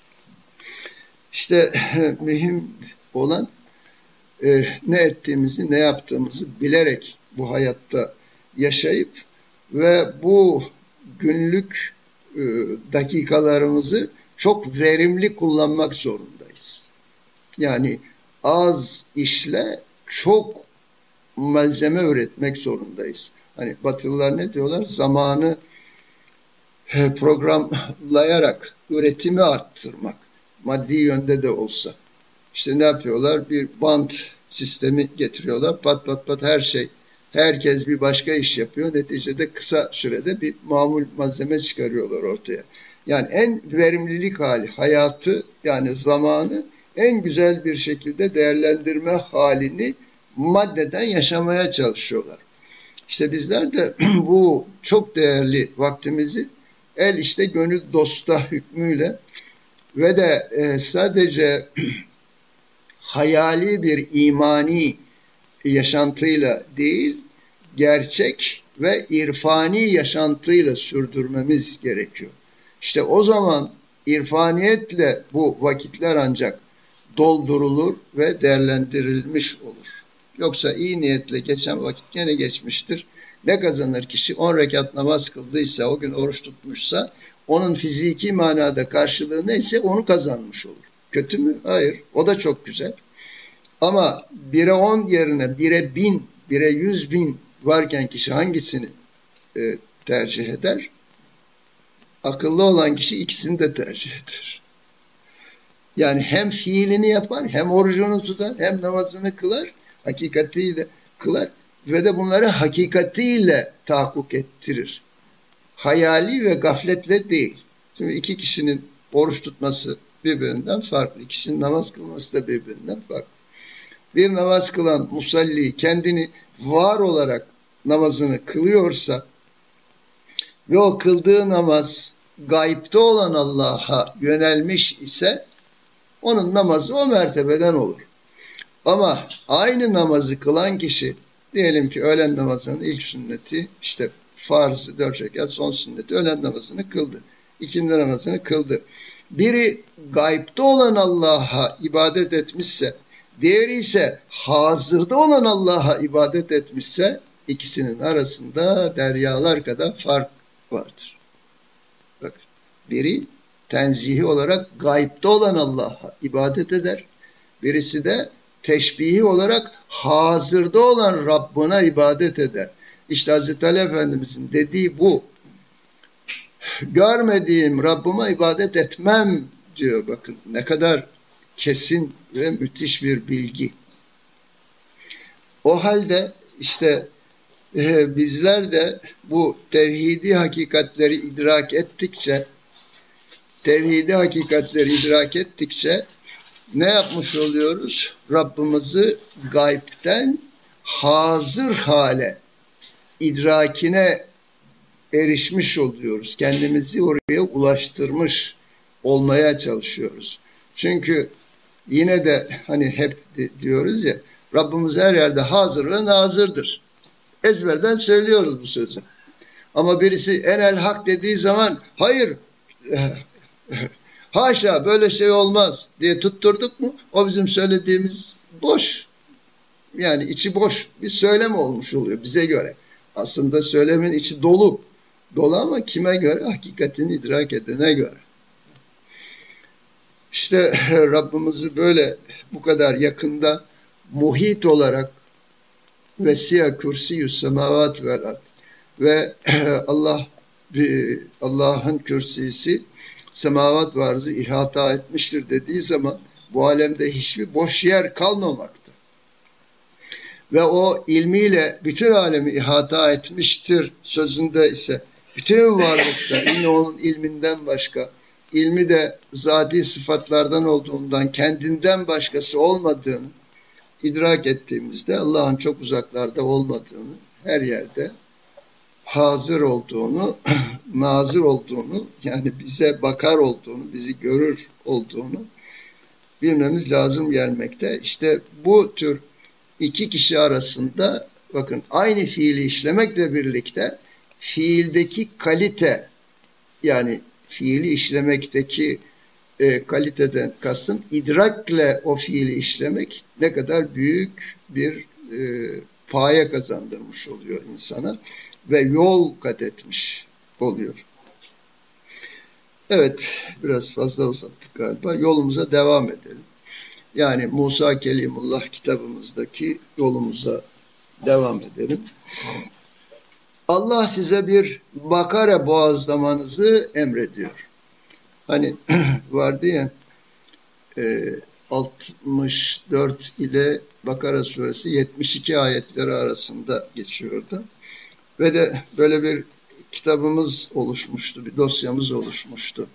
[SPEAKER 1] İşte mühim olan e, ne ettiğimizi, ne yaptığımızı bilerek bu hayatta yaşayıp ve bu günlük e, dakikalarımızı çok verimli kullanmak zorundayız. Yani az işle çok malzeme üretmek zorundayız. Hani Batılılar ne diyorlar? Zamanı programlayarak üretimi arttırmak. Maddi yönde de olsa. İşte ne yapıyorlar? Bir bant sistemi getiriyorlar. Pat pat pat her şey. Herkes bir başka iş yapıyor. Neticede kısa sürede bir mamul malzeme çıkarıyorlar ortaya. Yani en verimlilik hali, hayatı yani zamanı en güzel bir şekilde değerlendirme halini maddeden yaşamaya çalışıyorlar. İşte bizler de bu çok değerli vaktimizi el işte gönül dosta hükmüyle ve de e, sadece hayali bir imani yaşantıyla değil, gerçek ve irfani yaşantıyla sürdürmemiz gerekiyor. İşte o zaman irfaniyetle bu vakitler ancak doldurulur ve değerlendirilmiş olur. Yoksa iyi niyetle geçen vakit gene geçmiştir. Ne kazanır kişi? on rekat namaz kıldıysa, o gün oruç tutmuşsa, onun fiziki manada karşılığı neyse onu kazanmış olur. Kötü mü? Hayır. O da çok güzel. Ama bire on yerine bire bin, bire yüz bin varken kişi hangisini e, tercih eder? Akıllı olan kişi ikisini de tercih eder. Yani hem fiilini yapar, hem orucunu tutar, hem namazını kılar, hakikatiyle kılar ve de bunları hakikatiyle tahakkuk ettirir. Hayali ve gafletle değil. Şimdi iki kişinin oruç tutması birbirinden farklı. İkisinin namaz kılması da birbirinden farklı. Bir namaz kılan musalli kendini var olarak namazını kılıyorsa ve o kıldığı namaz gaybte olan Allah'a yönelmiş ise onun namazı o mertebeden olur. Ama aynı namazı kılan kişi, diyelim ki öğlen namazının ilk sünneti, işte farzı dört rekat, son sünneti öğlen namazını kıldı. İkindi namazını kıldı. Biri gaybte olan Allah'a ibadet etmişse, diğeri ise hazırda olan Allah'a ibadet etmişse, ikisinin arasında deryalar kadar fark vardır. Bak, biri tenzihi olarak gaybte olan Allah'a ibadet eder. Birisi de teşbihi olarak hazırda olan Rabbına ibadet eder. İşte Hazreti Ali Efendimizin dediği bu. Görmediğim Rabbime ibadet etmem diyor. Bakın ne kadar kesin ve müthiş bir bilgi. O halde işte e, bizler de bu tevhidi hakikatleri idrak ettikçe tevhidi hakikatleri idrak ettikçe ne yapmış oluyoruz? Rabbimizi gaybten hazır hale idrakine erişmiş oluyoruz. Kendimizi oraya ulaştırmış olmaya çalışıyoruz. Çünkü yine de hani hep diyoruz ya, Rabbimiz her yerde hazır ve nazırdır. Ezberden söylüyoruz bu sözü. Ama birisi enel hak dediği zaman hayır haşa böyle şey olmaz diye tutturduk mu, o bizim söylediğimiz boş. Yani içi boş bir söylem olmuş oluyor bize göre. Aslında söylemin içi dolu. Dolu ama kime göre? Hakikatini idrak edene göre. İşte Rabbimizi böyle bu kadar yakında muhit olarak vesi'a kürsiyü's semavat vel ard ve Allah Allah'ın kürsisi semavat ve arzı ihata etmiştir dediği zaman bu alemde hiçbir boş yer kalmamakta. Ve o ilmiyle bütün alemi ihata etmiştir sözünde ise bütün varlıkta yine onun ilminden başka, ilmi de zati sıfatlardan olduğundan kendinden başkası olmadığını idrak ettiğimizde Allah'ın çok uzaklarda olmadığını, her yerde hazır olduğunu, nazır olduğunu, yani bize bakar olduğunu, bizi görür olduğunu bilmemiz lazım gelmekte. İşte bu tür iki kişi arasında bakın aynı fiili işlemekle birlikte fiildeki kalite, yani fiili işlemekteki e, kaliteden kastım idrakle o fiili işlemek ne kadar büyük bir e, paye kazandırmış oluyor insana ve yol kat etmiş oluyor. Evet, biraz fazla uzattık galiba. Yolumuza devam edelim. Yani Musa Kelimullah kitabımızdaki yolumuza devam edelim. Allah size bir Bakara boğazlamanızı emrediyor. Hani vardı ya e, altmış dört ile Bakara suresi yetmiş iki ayetleri arasında geçiyordu. Ve de böyle bir kitabımız oluşmuştu, bir dosyamız oluşmuştu.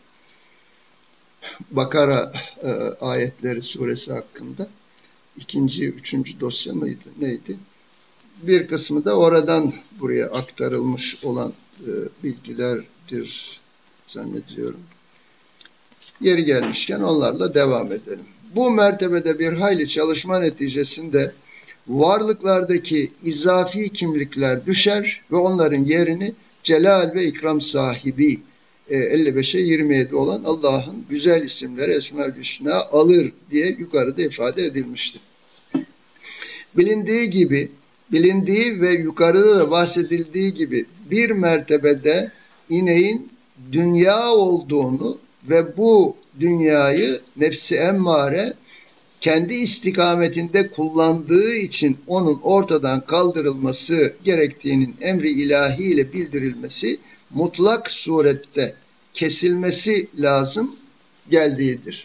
[SPEAKER 1] Bakara e, ayetleri suresi hakkında. İkinci, üçüncü dosya mıydı, neydi? Bir kısmı da oradan buraya aktarılmış olan e, bilgilerdir zannediyorum. Yeri gelmişken onlarla devam edelim. Bu mertebede bir hayli çalışma neticesinde varlıklardaki izafi kimlikler düşer ve onların yerini celal ve ikram sahibi elli beşe yirmi yedi olan Allah'ın güzel isimleri Esma-ül Hüsna alır diye yukarıda ifade edilmiştir. Bilindiği gibi, bilindiği ve yukarıda da bahsedildiği gibi bir mertebede ineğin dünya olduğunu ve bu dünyayı nefsi emmare kendi istikametinde kullandığı için onun ortadan kaldırılması gerektiğinin emri ilahi ile bildirilmesi mutlak surette kesilmesi lazım geldiğidir.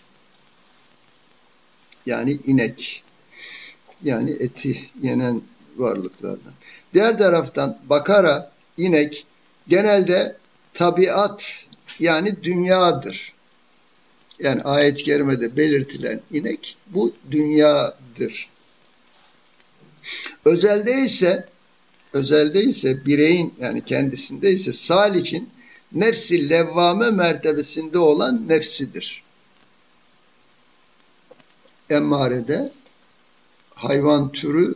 [SPEAKER 1] Yani inek, yani eti yenen varlıklardan. Diğer taraftan Bakara, inek genelde tabiat yani dünyadır. Yani ayet-i kerimede belirtilen inek bu dünyadır. Özelde ise özelde ise bireyin yani kendisinde ise salikin nefsi levvame mertebesinde olan nefsidir. Emmarede hayvan türü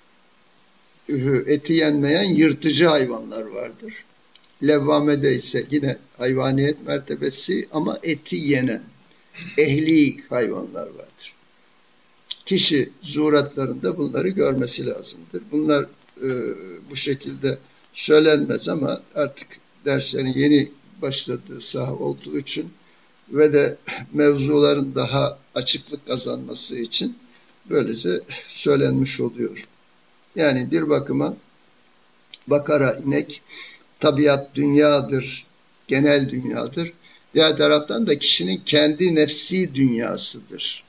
[SPEAKER 1] eti yenmeyen yırtıcı hayvanlar vardır. Levvamede ise yine hayvaniyet mertebesi ama eti yenen ehli hayvanlar vardır. Kişi zuhuratlarında bunları görmesi lazımdır. Bunlar e, bu şekilde söylenmez ama artık derslerin yeni başladığı saha olduğu için ve de mevzuların daha açıklık kazanması için böylece söylenmiş oluyor. Yani bir bakıma Bakara inek tabiat dünyadır, genel dünyadır. Diğer taraftan da kişinin kendi nefsi dünyasıdır.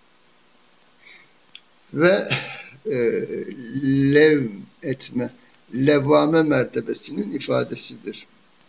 [SPEAKER 1] Ve e, levm etme, levvame mertebesinin ifadesidir.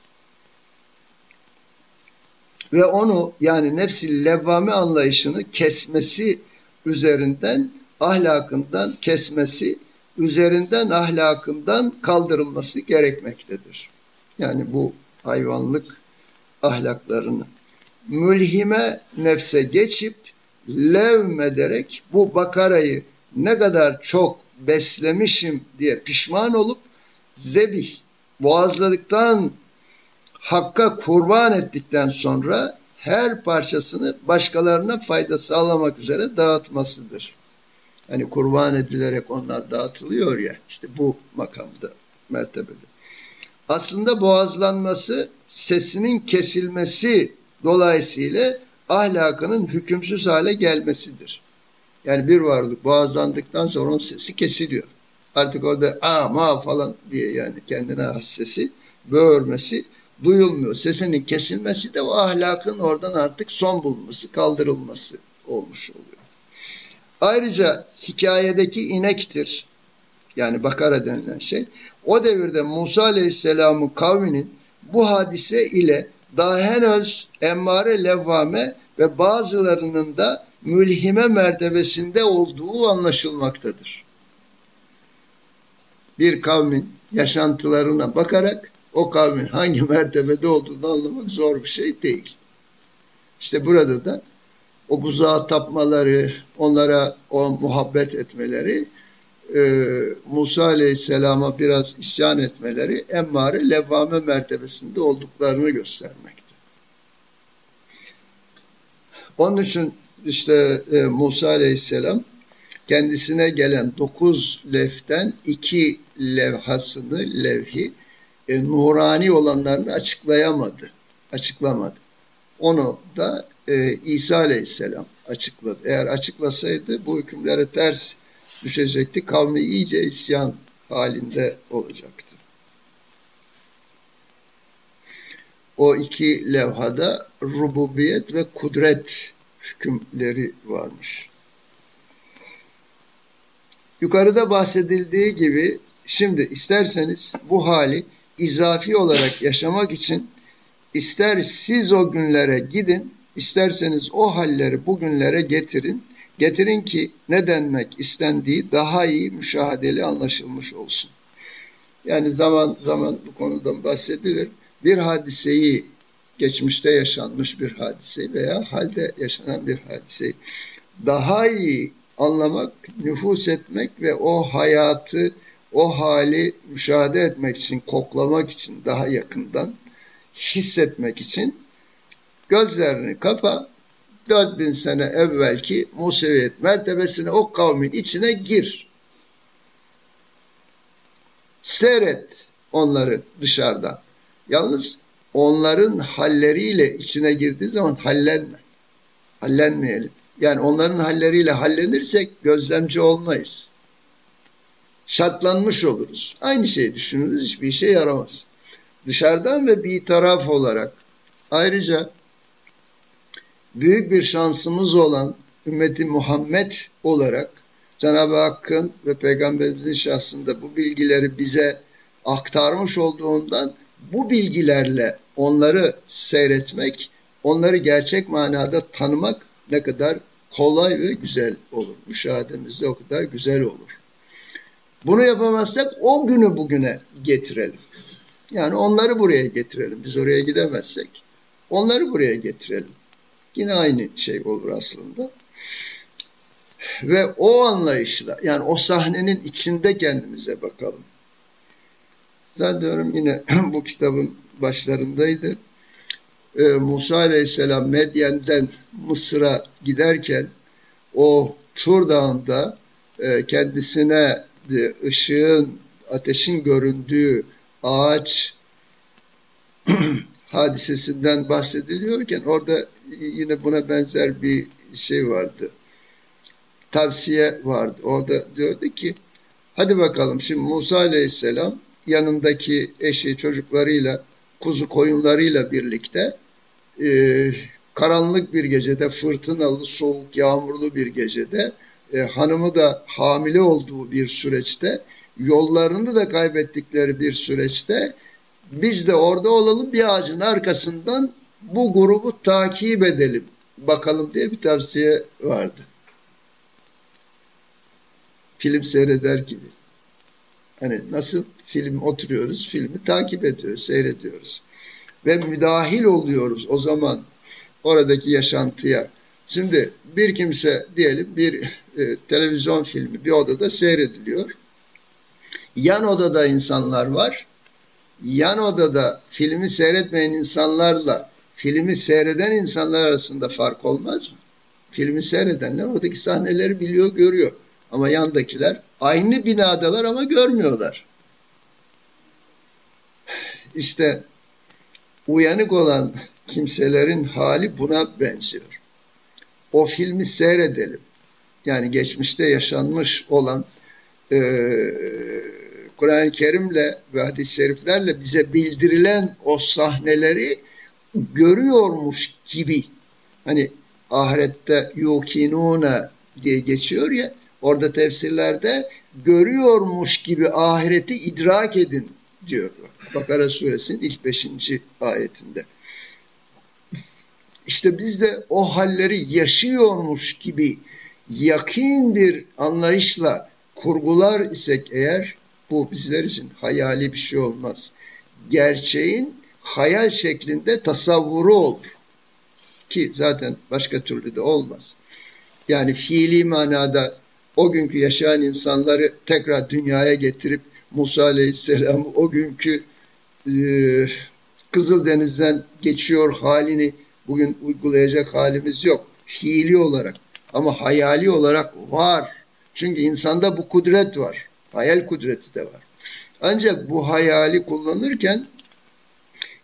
[SPEAKER 1] Ve onu yani nefsi levvame anlayışını kesmesi üzerinden ahlakından kesmesi, üzerinden ahlakından kaldırılması gerekmektedir. Yani bu hayvanlık ahlaklarını mülhime nefse geçip levmederek bu bakarayı ne kadar çok beslemişim diye pişman olup zebih boğazladıktan Hakk'a kurban ettikten sonra her parçasını başkalarına fayda sağlamak üzere dağıtmasıdır. Hani kurban edilerek onlar dağıtılıyor ya, işte bu makamda, mertebede. Aslında boğazlanması, sesinin kesilmesi dolayısıyla ahlakının hükümsüz hale gelmesidir. Yani bir varlık boğazlandıktan sonra onun sesi kesiliyor. Artık orada aa ma falan diye yani kendine has sesi, böğürmesi duyulmuyor. Sesinin kesilmesi de o ahlakın oradan artık son bulması, kaldırılması olmuş oluyor. Ayrıca hikayedeki inektir. Yani Bakara denilen şey. O devirde Musa Aleyhisselam'ın kavminin bu hadise ile daha henüz emmare levvame ve bazılarının da mülhime mertebesinde olduğu anlaşılmaktadır. Bir kavmin yaşantılarına bakarak o kavmin hangi mertebede olduğunu anlamak zor bir şey değil. İşte burada da o buzağa tapmaları, onlara o muhabbet etmeleri, e, Musa Aleyhisselam'a biraz isyan etmeleri emmare levvame mertebesinde olduklarını göstermekte. Onun için işte e, Musa Aleyhisselam kendisine gelen dokuz levhten iki levhasını, levhi, e, nurani olanlarını açıklayamadı, açıklamadı. Onu da e, İsa Aleyhisselam açıkladı. Eğer açıklasaydı bu hükümlere ters düşecekti. Kavmi iyice isyan halinde olacaktı. O iki levhada rububiyet ve kudret hükümleri varmış. Yukarıda bahsedildiği gibi şimdi isterseniz bu hali izafi olarak yaşamak için ister siz o günlere gidin, isterseniz o halleri bugünlere getirin. Getirin ki ne denmek istendiği daha iyi müşahedeli anlaşılmış olsun. Yani zaman zaman bu konudan bahsedilir. Bir hadiseyi, geçmişte yaşanmış bir hadise veya halde yaşanan bir hadiseyi daha iyi anlamak, nüfuz etmek ve o hayatı, o hali müşahede etmek için, koklamak için, daha yakından hissetmek için gözlerini kapa, dört bin sene evvelki Museviyet mertebesine, o kavmin içine gir. Seyret onları dışarıdan. Yalnız onların halleriyle içine girdiği zaman hallenme. Hallenmeyelim. Yani onların halleriyle hallenirsek gözlemci olmayız. Şartlanmış oluruz. Aynı şeyi düşünürüz, hiçbir işe yaramaz. Dışarıdan ve bir taraf olarak ayrıca büyük bir şansımız olan ümmeti Muhammed olarak Cenab-ı Hakk'ın ve Peygamberimizin şahsında bu bilgileri bize aktarmış olduğundan bu bilgilerle onları seyretmek, onları gerçek manada tanımak ne kadar kolay ve güzel olur. Müşahedemizde o kadar güzel olur. Bunu yapamazsak o günü bugüne getirelim. Yani onları buraya getirelim. Biz oraya gidemezsek onları buraya getirelim. Yine aynı şey olur aslında. Ve o anlayışla, yani o sahnenin içinde kendimize bakalım. Zannediyorum yine bu kitabın başlarındaydı. Ee, Musa Aleyhisselam Medyen'den Mısır'a giderken o Tur Dağı'nda e, kendisine e, ışığın, ateşin göründüğü ağaç hadisesinden bahsediliyorken orada yine buna benzer bir şey vardı. Tavsiye vardı. Orada diyordu ki hadi bakalım şimdi Musa Aleyhisselam yanındaki eşi, çocuklarıyla, kuzu koyunlarıyla birlikte e, karanlık bir gecede, fırtınalı, soğuk, yağmurlu bir gecede, e, hanımı da hamile olduğu bir süreçte, yollarını da kaybettikleri bir süreçte biz de orada olalım, bir ağacın arkasından bu grubu takip edelim bakalım diye bir tavsiye vardı. Film seyreder gibi. Hani nasıl film oturuyoruz, filmi takip ediyoruz, seyrediyoruz. Ve müdahil oluyoruz o zaman oradaki yaşantıya. Şimdi bir kimse diyelim bir e, televizyon filmi bir odada seyrediliyor. Yan odada insanlar var. Yan odada filmi seyretmeyen insanlarla filmi seyreden insanlar arasında fark olmaz mı? Filmi seyredenler oradaki sahneleri biliyor, görüyor. Ama yandakiler aynı binadalar ama görmüyorlar. İşte uyanık olan kimselerin hali buna benziyor. O filmi seyredelim. Yani geçmişte yaşanmış olan e, Kur'an-ı Kerim'le ve hadis-i şeriflerle bize bildirilen o sahneleri görüyormuş gibi. Hani ahirette yukinune diye geçiyor ya, orada tefsirlerde görüyormuş gibi ahireti idrak edin diyor. Bakara suresinin ilk beşinci ayetinde. İşte biz de o halleri yaşıyormuş gibi yakın bir anlayışla kurgular isek eğer, bu bizler için hayali bir şey olmaz. Gerçeğin hayal şeklinde tasavvuru olur. Ki zaten başka türlü de olmaz. Yani fiili manada o günkü yaşayan insanları tekrar dünyaya getirip Musa Aleyhisselam'ı o günkü e, Kızıldeniz'den geçiyor halini bugün uygulayacak halimiz yok. Fiili olarak ama hayali olarak var. Çünkü insanda bu kudret var. Hayal kudreti de var. Ancak bu hayali kullanırken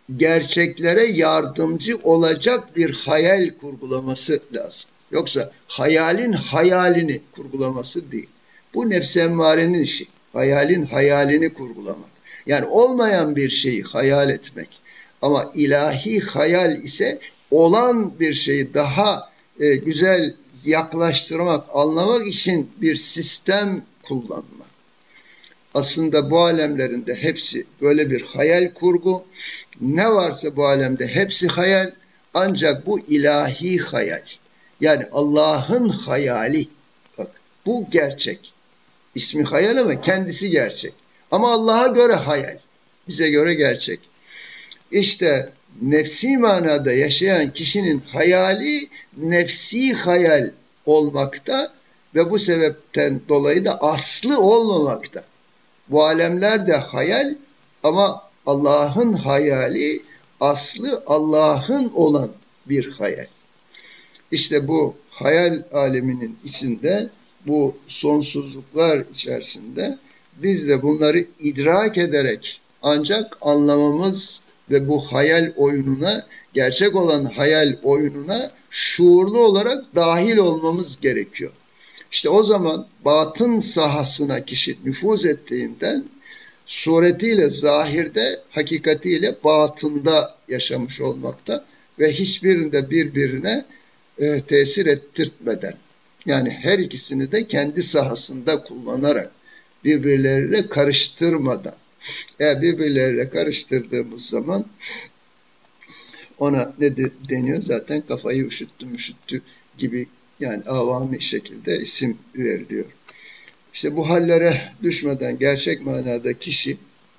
[SPEAKER 1] gerçeklere yardımcı olacak bir hayal kurgulaması lazım. Yoksa hayalin hayalini kurgulaması değil. Bu nefs-i emmarenin işi. Hayalin hayalini kurgulamak. Yani olmayan bir şeyi hayal etmek. Ama ilahi hayal ise olan bir şeyi daha e, güzel yaklaştırmak, anlamak için bir sistem kullanmak. Aslında bu alemlerinde hepsi böyle bir hayal kurgu. Ne varsa bu alemde hepsi hayal. Ancak bu ilahi hayal. Yani Allah'ın hayali. Bak, bu gerçek. İsmi hayal ama kendisi gerçek. Ama Allah'a göre hayal. Bize göre gerçek. İşte nefsi manada yaşayan kişinin hayali nefsi hayal olmakta ve bu sebepten dolayı da aslı olmamakta. Bu alemler de hayal ama Allah'ın hayali aslı Allah'ın olan bir hayal. İşte bu hayal aleminin içinde, bu sonsuzluklar içerisinde biz de bunları idrak ederek ancak anlamamız ve bu hayal oyununa, gerçek olan hayal oyununa şuurlu olarak dahil olmamız gerekiyor. İşte o zaman batın sahasına kişi nüfuz ettiğinden suretiyle, zahirde, hakikatiyle batında yaşamış olmakta ve hiçbirinde birbirine e, tesir ettirtmeden, yani her ikisini de kendi sahasında kullanarak, birbirleriyle karıştırmadan, eğer birbirleriyle karıştırdığımız zaman ona ne de, deniyor zaten kafayı üşüttü müşüttü gibi, yani avami şekilde isim veriliyor. İşte bu hallere düşmeden gerçek manada kişi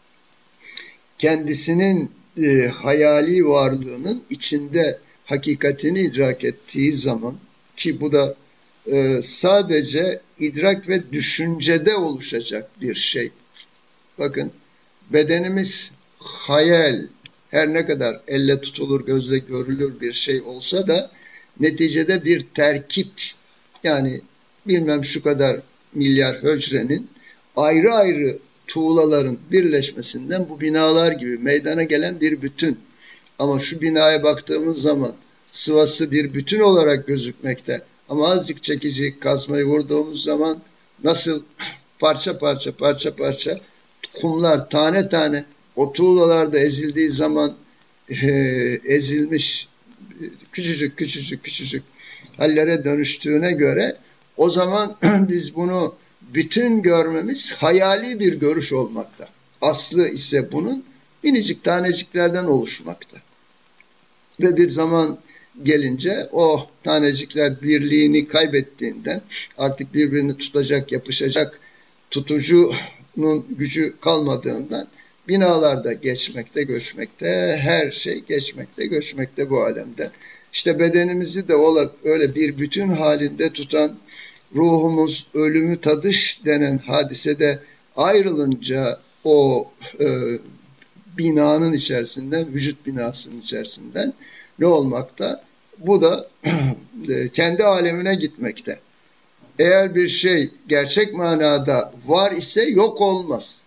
[SPEAKER 1] kendisinin e, hayali varlığının içinde hakikatini idrak ettiği zaman, ki bu da e, sadece idrak ve düşüncede oluşacak bir şey. Bakın, bedenimiz hayal, her ne kadar elle tutulur, gözle görülür bir şey olsa da neticede bir terkip, yani bilmem şu kadar milyar hücrenin ayrı ayrı tuğlaların birleşmesinden bu binalar gibi meydana gelen bir bütün. Ama şu binaya baktığımız zaman sıvası bir bütün olarak gözükmekte. Ama azıcık çekici kazmayı vurduğumuz zaman nasıl parça parça parça parça kumlar tane tane o tuğlalarda ezildiği zaman e, ezilmiş küçücük küçücük küçücük hallere dönüştüğüne göre o zaman biz bunu bütün görmemiz hayali bir görüş olmakta. Aslı ise bunun minicik taneciklerden oluşmakta. Ve bir zaman gelince o tanecikler birliğini kaybettiğinden artık birbirini tutacak, yapışacak tutucunun gücü kalmadığından binalarda geçmekte, göçmekte, her şey geçmekte, göçmekte bu alemde. İşte bedenimizi de öyle bir bütün halinde tutan ruhumuz ölümü tadış denen hadisede ayrılınca o e, binanın içerisinden, vücut binasının içerisinden ne olmakta? Bu da kendi alemine gitmekte. Eğer bir şey gerçek manada var ise yok olmaz.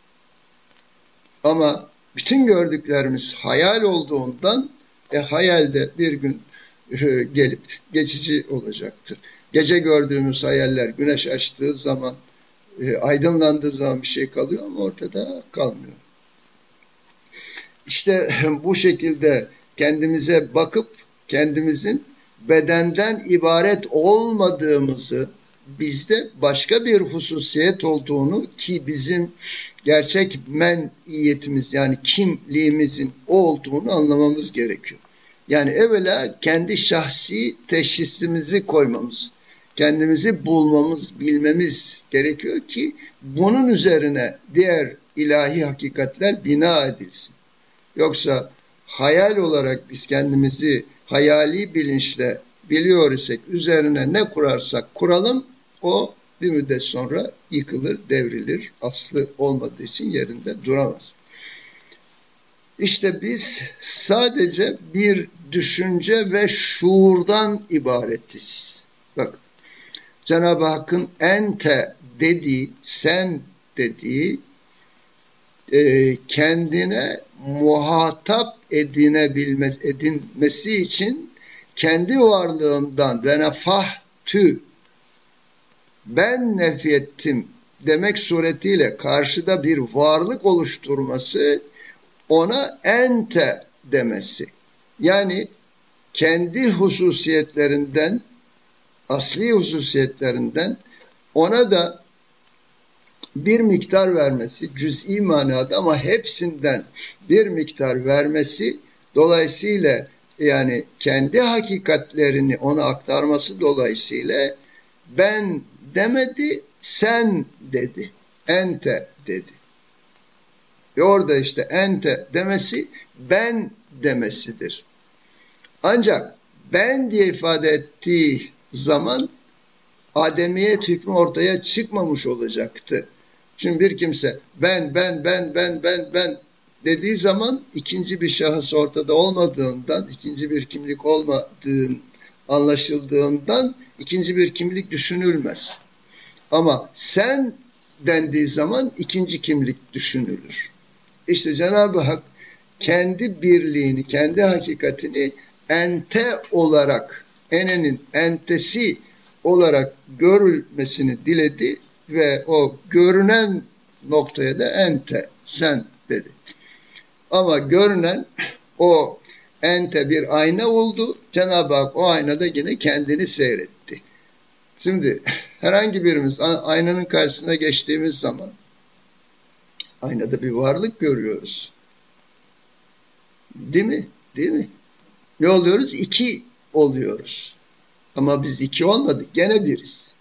[SPEAKER 1] Ama bütün gördüklerimiz hayal olduğundan e, hayalde bir gün e, gelip geçici olacaktır. Gece gördüğümüz hayaller güneş açtığı zaman, e, aydınlandığı zaman bir şey kalıyor ama ortada kalmıyor. İşte bu şekilde kendimize bakıp kendimizin bedenden ibaret olmadığımızı, bizde başka bir hususiyet olduğunu, ki bizim gerçek meniyetimiz yani kimliğimizin o olduğunu anlamamız gerekiyor. Yani evvela kendi şahsi teşhisimizi koymamız, kendimizi bulmamız, bilmemiz gerekiyor ki bunun üzerine diğer ilahi hakikatler bina edilsin. Yoksa hayal olarak biz kendimizi hayali bilinçle biliyor isek, üzerine ne kurarsak kuralım, o bir müddet sonra yıkılır, devrilir. Aslı olmadığı için yerinde duramaz. İşte biz sadece bir düşünce ve şuurdan ibaretiz. Bak, Cenab-ı Hakk'ın ente dediği, sen dediği e, kendine muhatap edinebilmesi, edinmesi için kendi varlığından ve nefahtü ben nefyettim demek suretiyle karşıda bir varlık oluşturması, ona ente demesi. Yani kendi hususiyetlerinden, asli hususiyetlerinden ona da bir miktar vermesi, cüz'i manada ama hepsinden bir miktar vermesi, dolayısıyla yani kendi hakikatlerini ona aktarması dolayısıyla ben demedi, sen dedi, ente dedi. Ve orada işte ente demesi ben demesidir. Ancak ben diye ifade ettiği zaman ademiyet hükmü ortaya çıkmamış olacaktı. Şimdi bir kimse ben, ben, ben, ben, ben, ben dediği zaman ikinci bir şahıs ortada olmadığından, ikinci bir kimlik olmadığın anlaşıldığından ikinci bir kimlik düşünülmez. Ama sen dendiği zaman ikinci kimlik düşünülür. İşte Cenab-ı Hak kendi birliğini, kendi hakikatini ente olarak, enenin entesi olarak görülmesini diledi ve o görünen noktaya da ente, sen dedi. Ama görünen o ente bir ayna oldu. Cenab-ı Hak o aynada yine kendini seyretti. Şimdi herhangi birimiz aynanın karşısına geçtiğimiz zaman aynada bir varlık görüyoruz. Değil mi? Değil mi? Ne oluyoruz? İki oluyoruz. Ama biz iki olmadık. Gene biriz.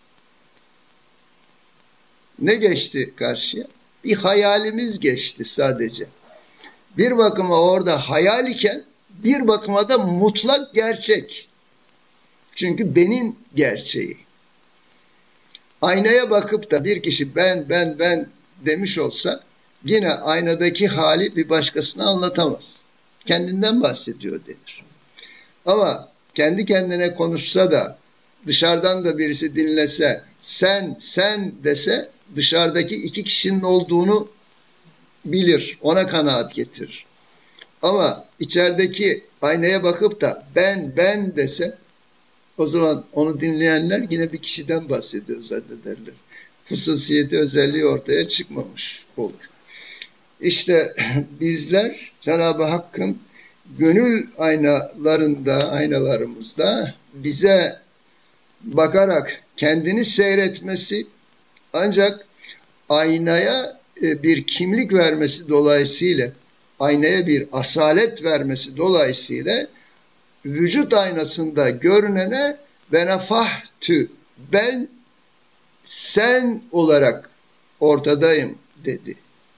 [SPEAKER 1] Ne geçti karşıya? Bir hayalimiz geçti sadece. Bir bakıma orada hayal iken bir bakıma da mutlak gerçek. Çünkü benim gerçeği. Aynaya bakıp da bir kişi ben, ben, ben demiş olsa yine aynadaki hali bir başkasına anlatamaz. Kendinden bahsediyor denir. Ama kendi kendine konuşsa da dışarıdan da birisi dinlese sen, sen dese dışarıdaki iki kişinin olduğunu bilir, ona kanaat getirir. Ama içerideki aynaya bakıp da ben, ben dese o zaman onu dinleyenler yine bir kişiden bahsediyor zannederler. Hususiyeti, özelliği ortaya çıkmamış olur. İşte bizler Cenab-ı Hakk'ın gönül aynalarında, aynalarımızda bize bakarak kendini seyretmesi, ancak aynaya bir kimlik vermesi dolayısıyla, aynaya bir asalet vermesi dolayısıyla vücut aynasında görünene ve nefahtü ben sen olarak ortadayım dedi.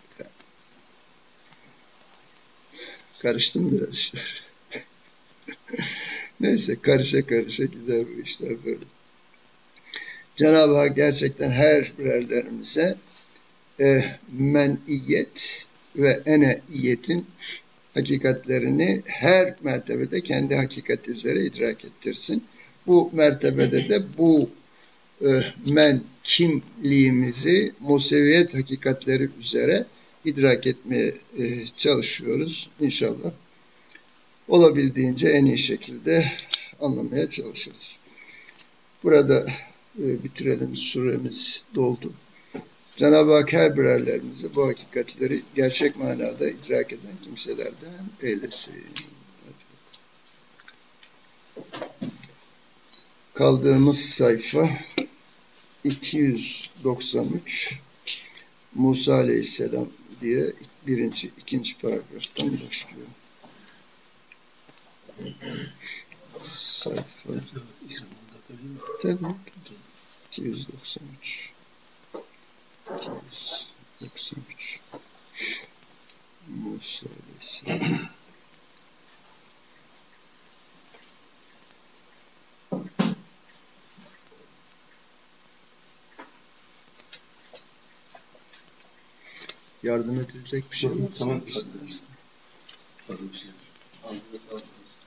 [SPEAKER 1] Karıştım biraz işler. Neyse karışa karışa gider bu işler böyle. Cenab-ı Hak gerçekten her birerlerimize e, meniyet ve eneiyetin hakikatlerini her mertebede kendi hakikati üzere idrak ettirsin. Bu mertebede de bu e, men kimliğimizi museviyet hakikatleri üzere idrak etmeye e, çalışıyoruz. İnşallah olabildiğince en iyi şekilde anlamaya çalışırız. Burada e, bitirelim. Süremiz doldu. Cenab-ı Hak her birerlerimizi bu hakikatleri gerçek manada idrak eden kimselerden eylesin. Kaldığımız sayfa iki yüz doksan üç Musa Aleyhisselam diye birinci, ikinci paragraftan başlıyor. Sayfa tabii iki yüz doksan üç iki yüz doksan üç Musa Aleyhisselam yardım edilecek bir şey yok. Tamam.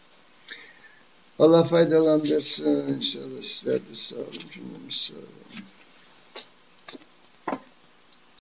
[SPEAKER 1] Allah faydalandırsın. İnşallah sizler de sağ olun. Cümlemiz sağ olun.